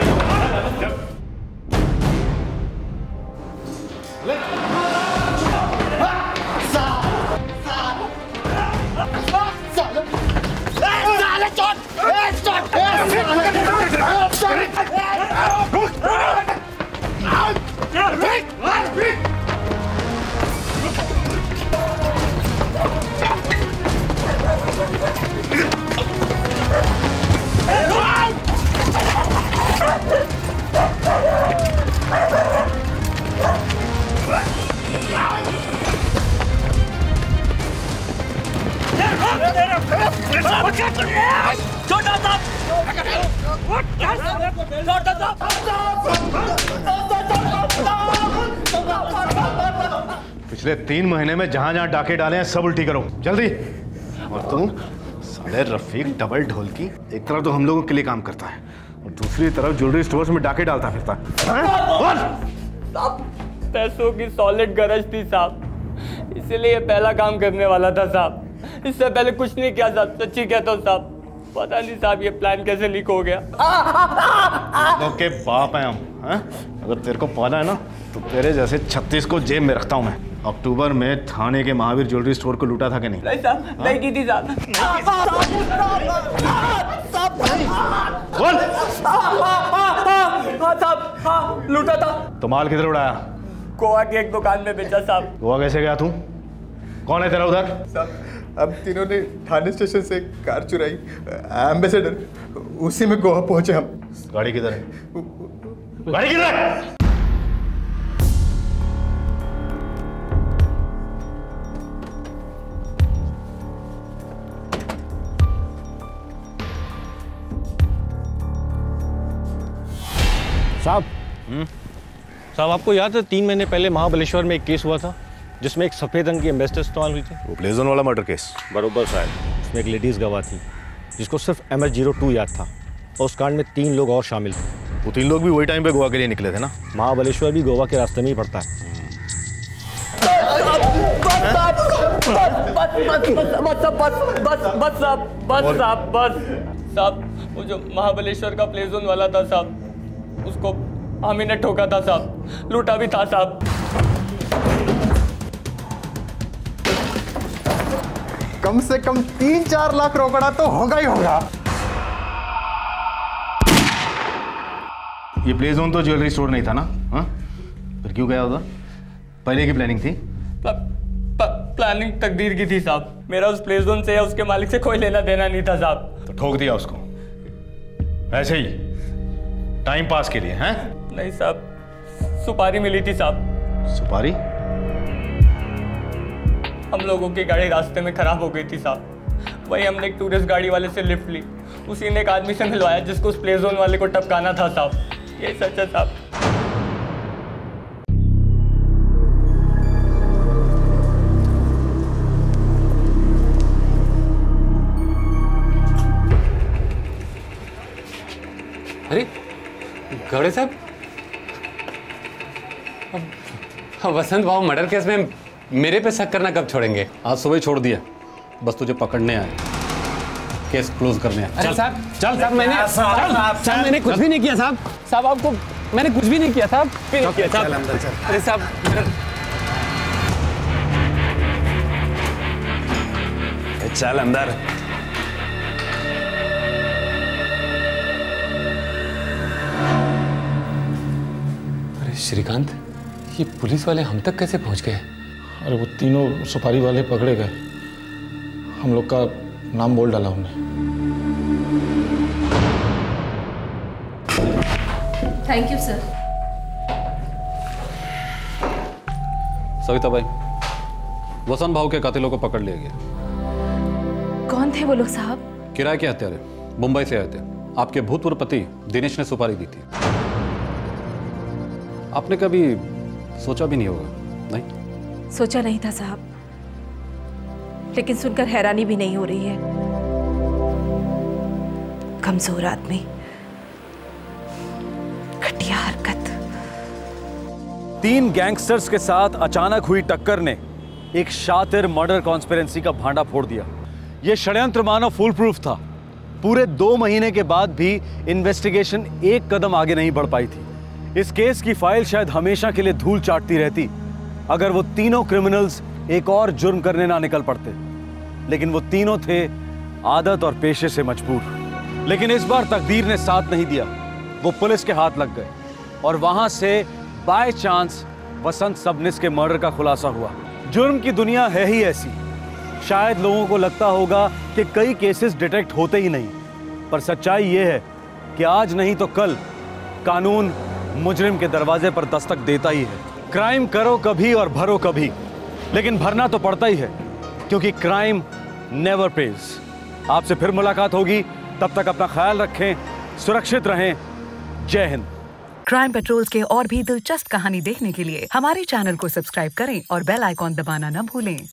पिछले तीन महीने में जहां जहां डाके डाले हैं सब उल्टी करो जल्दी। और तुम साले रफीक डबल ढोल की, एक तरफ तो हम लोगों के लिए काम करता है और दूसरी तरफ ज्वेलरी स्टोर्स में डाके डालता फिरता है। पैसों की सॉलिड गरज थी साहब, इसीलिए पहला काम करने वाला था साहब। इससे पहले कुछ नहीं किया साहब, सच्ची कहता हूँ साहब। पता नहीं साहब ये प्लान कैसे लीक हो गया। के बाप है हम, हा? अगर तेरे को पाना है ना तो तेरे जैसे छत्तीस को जेब में रखता हूँ मैं। अक्टूबर में थाने के महावीर ज्वेलरी स्टोर को लूटा था कि नहीं? नहीं साहब, नहीं की थी साहब। बोल। हाँ साहब, हाँ लूटा था। तो माल किधर उड़ाया? गोवा की एक दुकान में बेचा साहब। गोवा कैसे गया तू? कौन है तेरा उधर? साहब हम तीनों ने थाने स्टेशन से कार चुराई, एम्बेसडर, उसी में गोवा पहुंचे हम। गाड़ी किधर है? गाड़ी किधर है? साहब साहब आपको याद है तीन महीने पहले महाबलेश्वर में एक केस हुआ था जिसमें एक सफेद रंग की एम्बेसडर इस्तेमाल हुई थी? वो प्लेजोन वाला मर्डर केस? बरोबर साहब, उसमें एक लेडीज गवाह थी जिसको सिर्फ एम एच जीरो टू याद था और उस कांड में तीन लोग और शामिल थे। वो तीन लोग भी वही टाइम पे गोवा के लिए निकले थे ना? महाबलेश्वर भी गोवा के रास्ते में ही पड़ता है। साहब वो जो महाबलेश्वर का प्ले जोन वाला था साहब, उसको हामी ने ठोका था साहब, लूटा भी था साहब। कम से कम तीन चार लाख रोकड़ा तो होगा ही होगा। ये प्ले जोन तो ज्वेलरी स्टोर नहीं था ना? हाँ? फिर क्यों गया उधर? पहले की प्लानिंग थी? प्ला, प्ला, प्लानिंग तकदीर की थी साहब। मेरा उस प्ले जोन से या उसके मालिक से कोई लेना देना नहीं था साहब। तो ठोक दिया उसको ऐसे ही टाइम पास के लिए? हैं? नहीं साहब, सुपारी मिली थी साहब। सुपारी? हम लोगों की गाड़ी रास्ते में खराब हो गई थी साहब, वही हमने एक टूरिस्ट गाड़ी वाले से लिफ्ट ली, उसी ने एक आदमी से मिलवाया जिसको उस प्ले जोन वाले को टपकाना था साहब। ये सच है साहब। अरे गौड़े साहब, अब वसंत भाव मर्डर केस में मेरे पे शक करना कब छोड़ेंगे? आज सुबह छोड़ दिया, बस तुझे पकड़ने आए, केस क्लोज करने आए। अरे साहब, चल साहब, मैंने साहब साहब मैंने कुछ भी नहीं किया साहब। साहब आपको मैंने कुछ भी नहीं किया साहब। चल अंदर चल। अरे साहब चल अंदर। अरे श्रीकांत, ये पुलिस वाले हम तक कैसे पहुंच गए? अरे वो तीनों सुपारी वाले पकड़े गए, हम लोग का नाम बोल डाला हमने। Thank you sir. सविता भाई, वसंत भाव के कातिलों को पकड़ लिया गया। कौन थे वो लोग साहब? किराए के हत्यारे, मुंबई से आए थे। आपके भूतपूर्व पति दिनेश ने सुपारी दी थी। आपने कभी सोचा भी नहीं होगा? नहीं सोचा नहीं था साहब, लेकिन सुनकर हैरानी भी नहीं हो रही है। कमजोर आदमी, घटिया हरकत। तीन गैंगस्टर्स के साथ अचानक हुई टक्कर ने एक शातिर मर्डर कॉन्स्पिरेंसी का भांडा फोड़ दिया। यह षड्यंत्र मानो फुल प्रूफ था। पूरे दो महीने के बाद भी इन्वेस्टिगेशन एक कदम आगे नहीं बढ़ पाई थी। इस केस की फाइल शायद हमेशा के लिए धूल चाटती रहती अगर वो तीनों क्रिमिनल्स एक और जुर्म करने ना निकल पड़ते। लेकिन वो तीनों थे आदत और पेशे से मजबूर। लेकिन इस बार तकदीर ने साथ नहीं दिया। वो पुलिस के हाथ लग गए और वहां से बाय चांस वसंत सबनिस के मर्डर का खुलासा हुआ। जुर्म की दुनिया है ही ऐसी। शायद लोगों को लगता होगा कि कई केसेस डिटेक्ट होते ही नहीं, पर सच्चाई ये है कि आज नहीं तो कल कानून मुजरिम के दरवाजे पर दस्तक देता ही है। क्राइम करो कभी और भरो कभी, लेकिन भरना तो पड़ता ही है, क्योंकि क्राइम नेवर पेज। आपसे फिर मुलाकात होगी, तब तक अपना ख्याल रखें, सुरक्षित रहें। जय हिंद। क्राइम पेट्रोल्स के और भी दिलचस्प कहानी देखने के लिए हमारे चैनल को सब्सक्राइब करें और बेल आइकॉन दबाना न भूलें।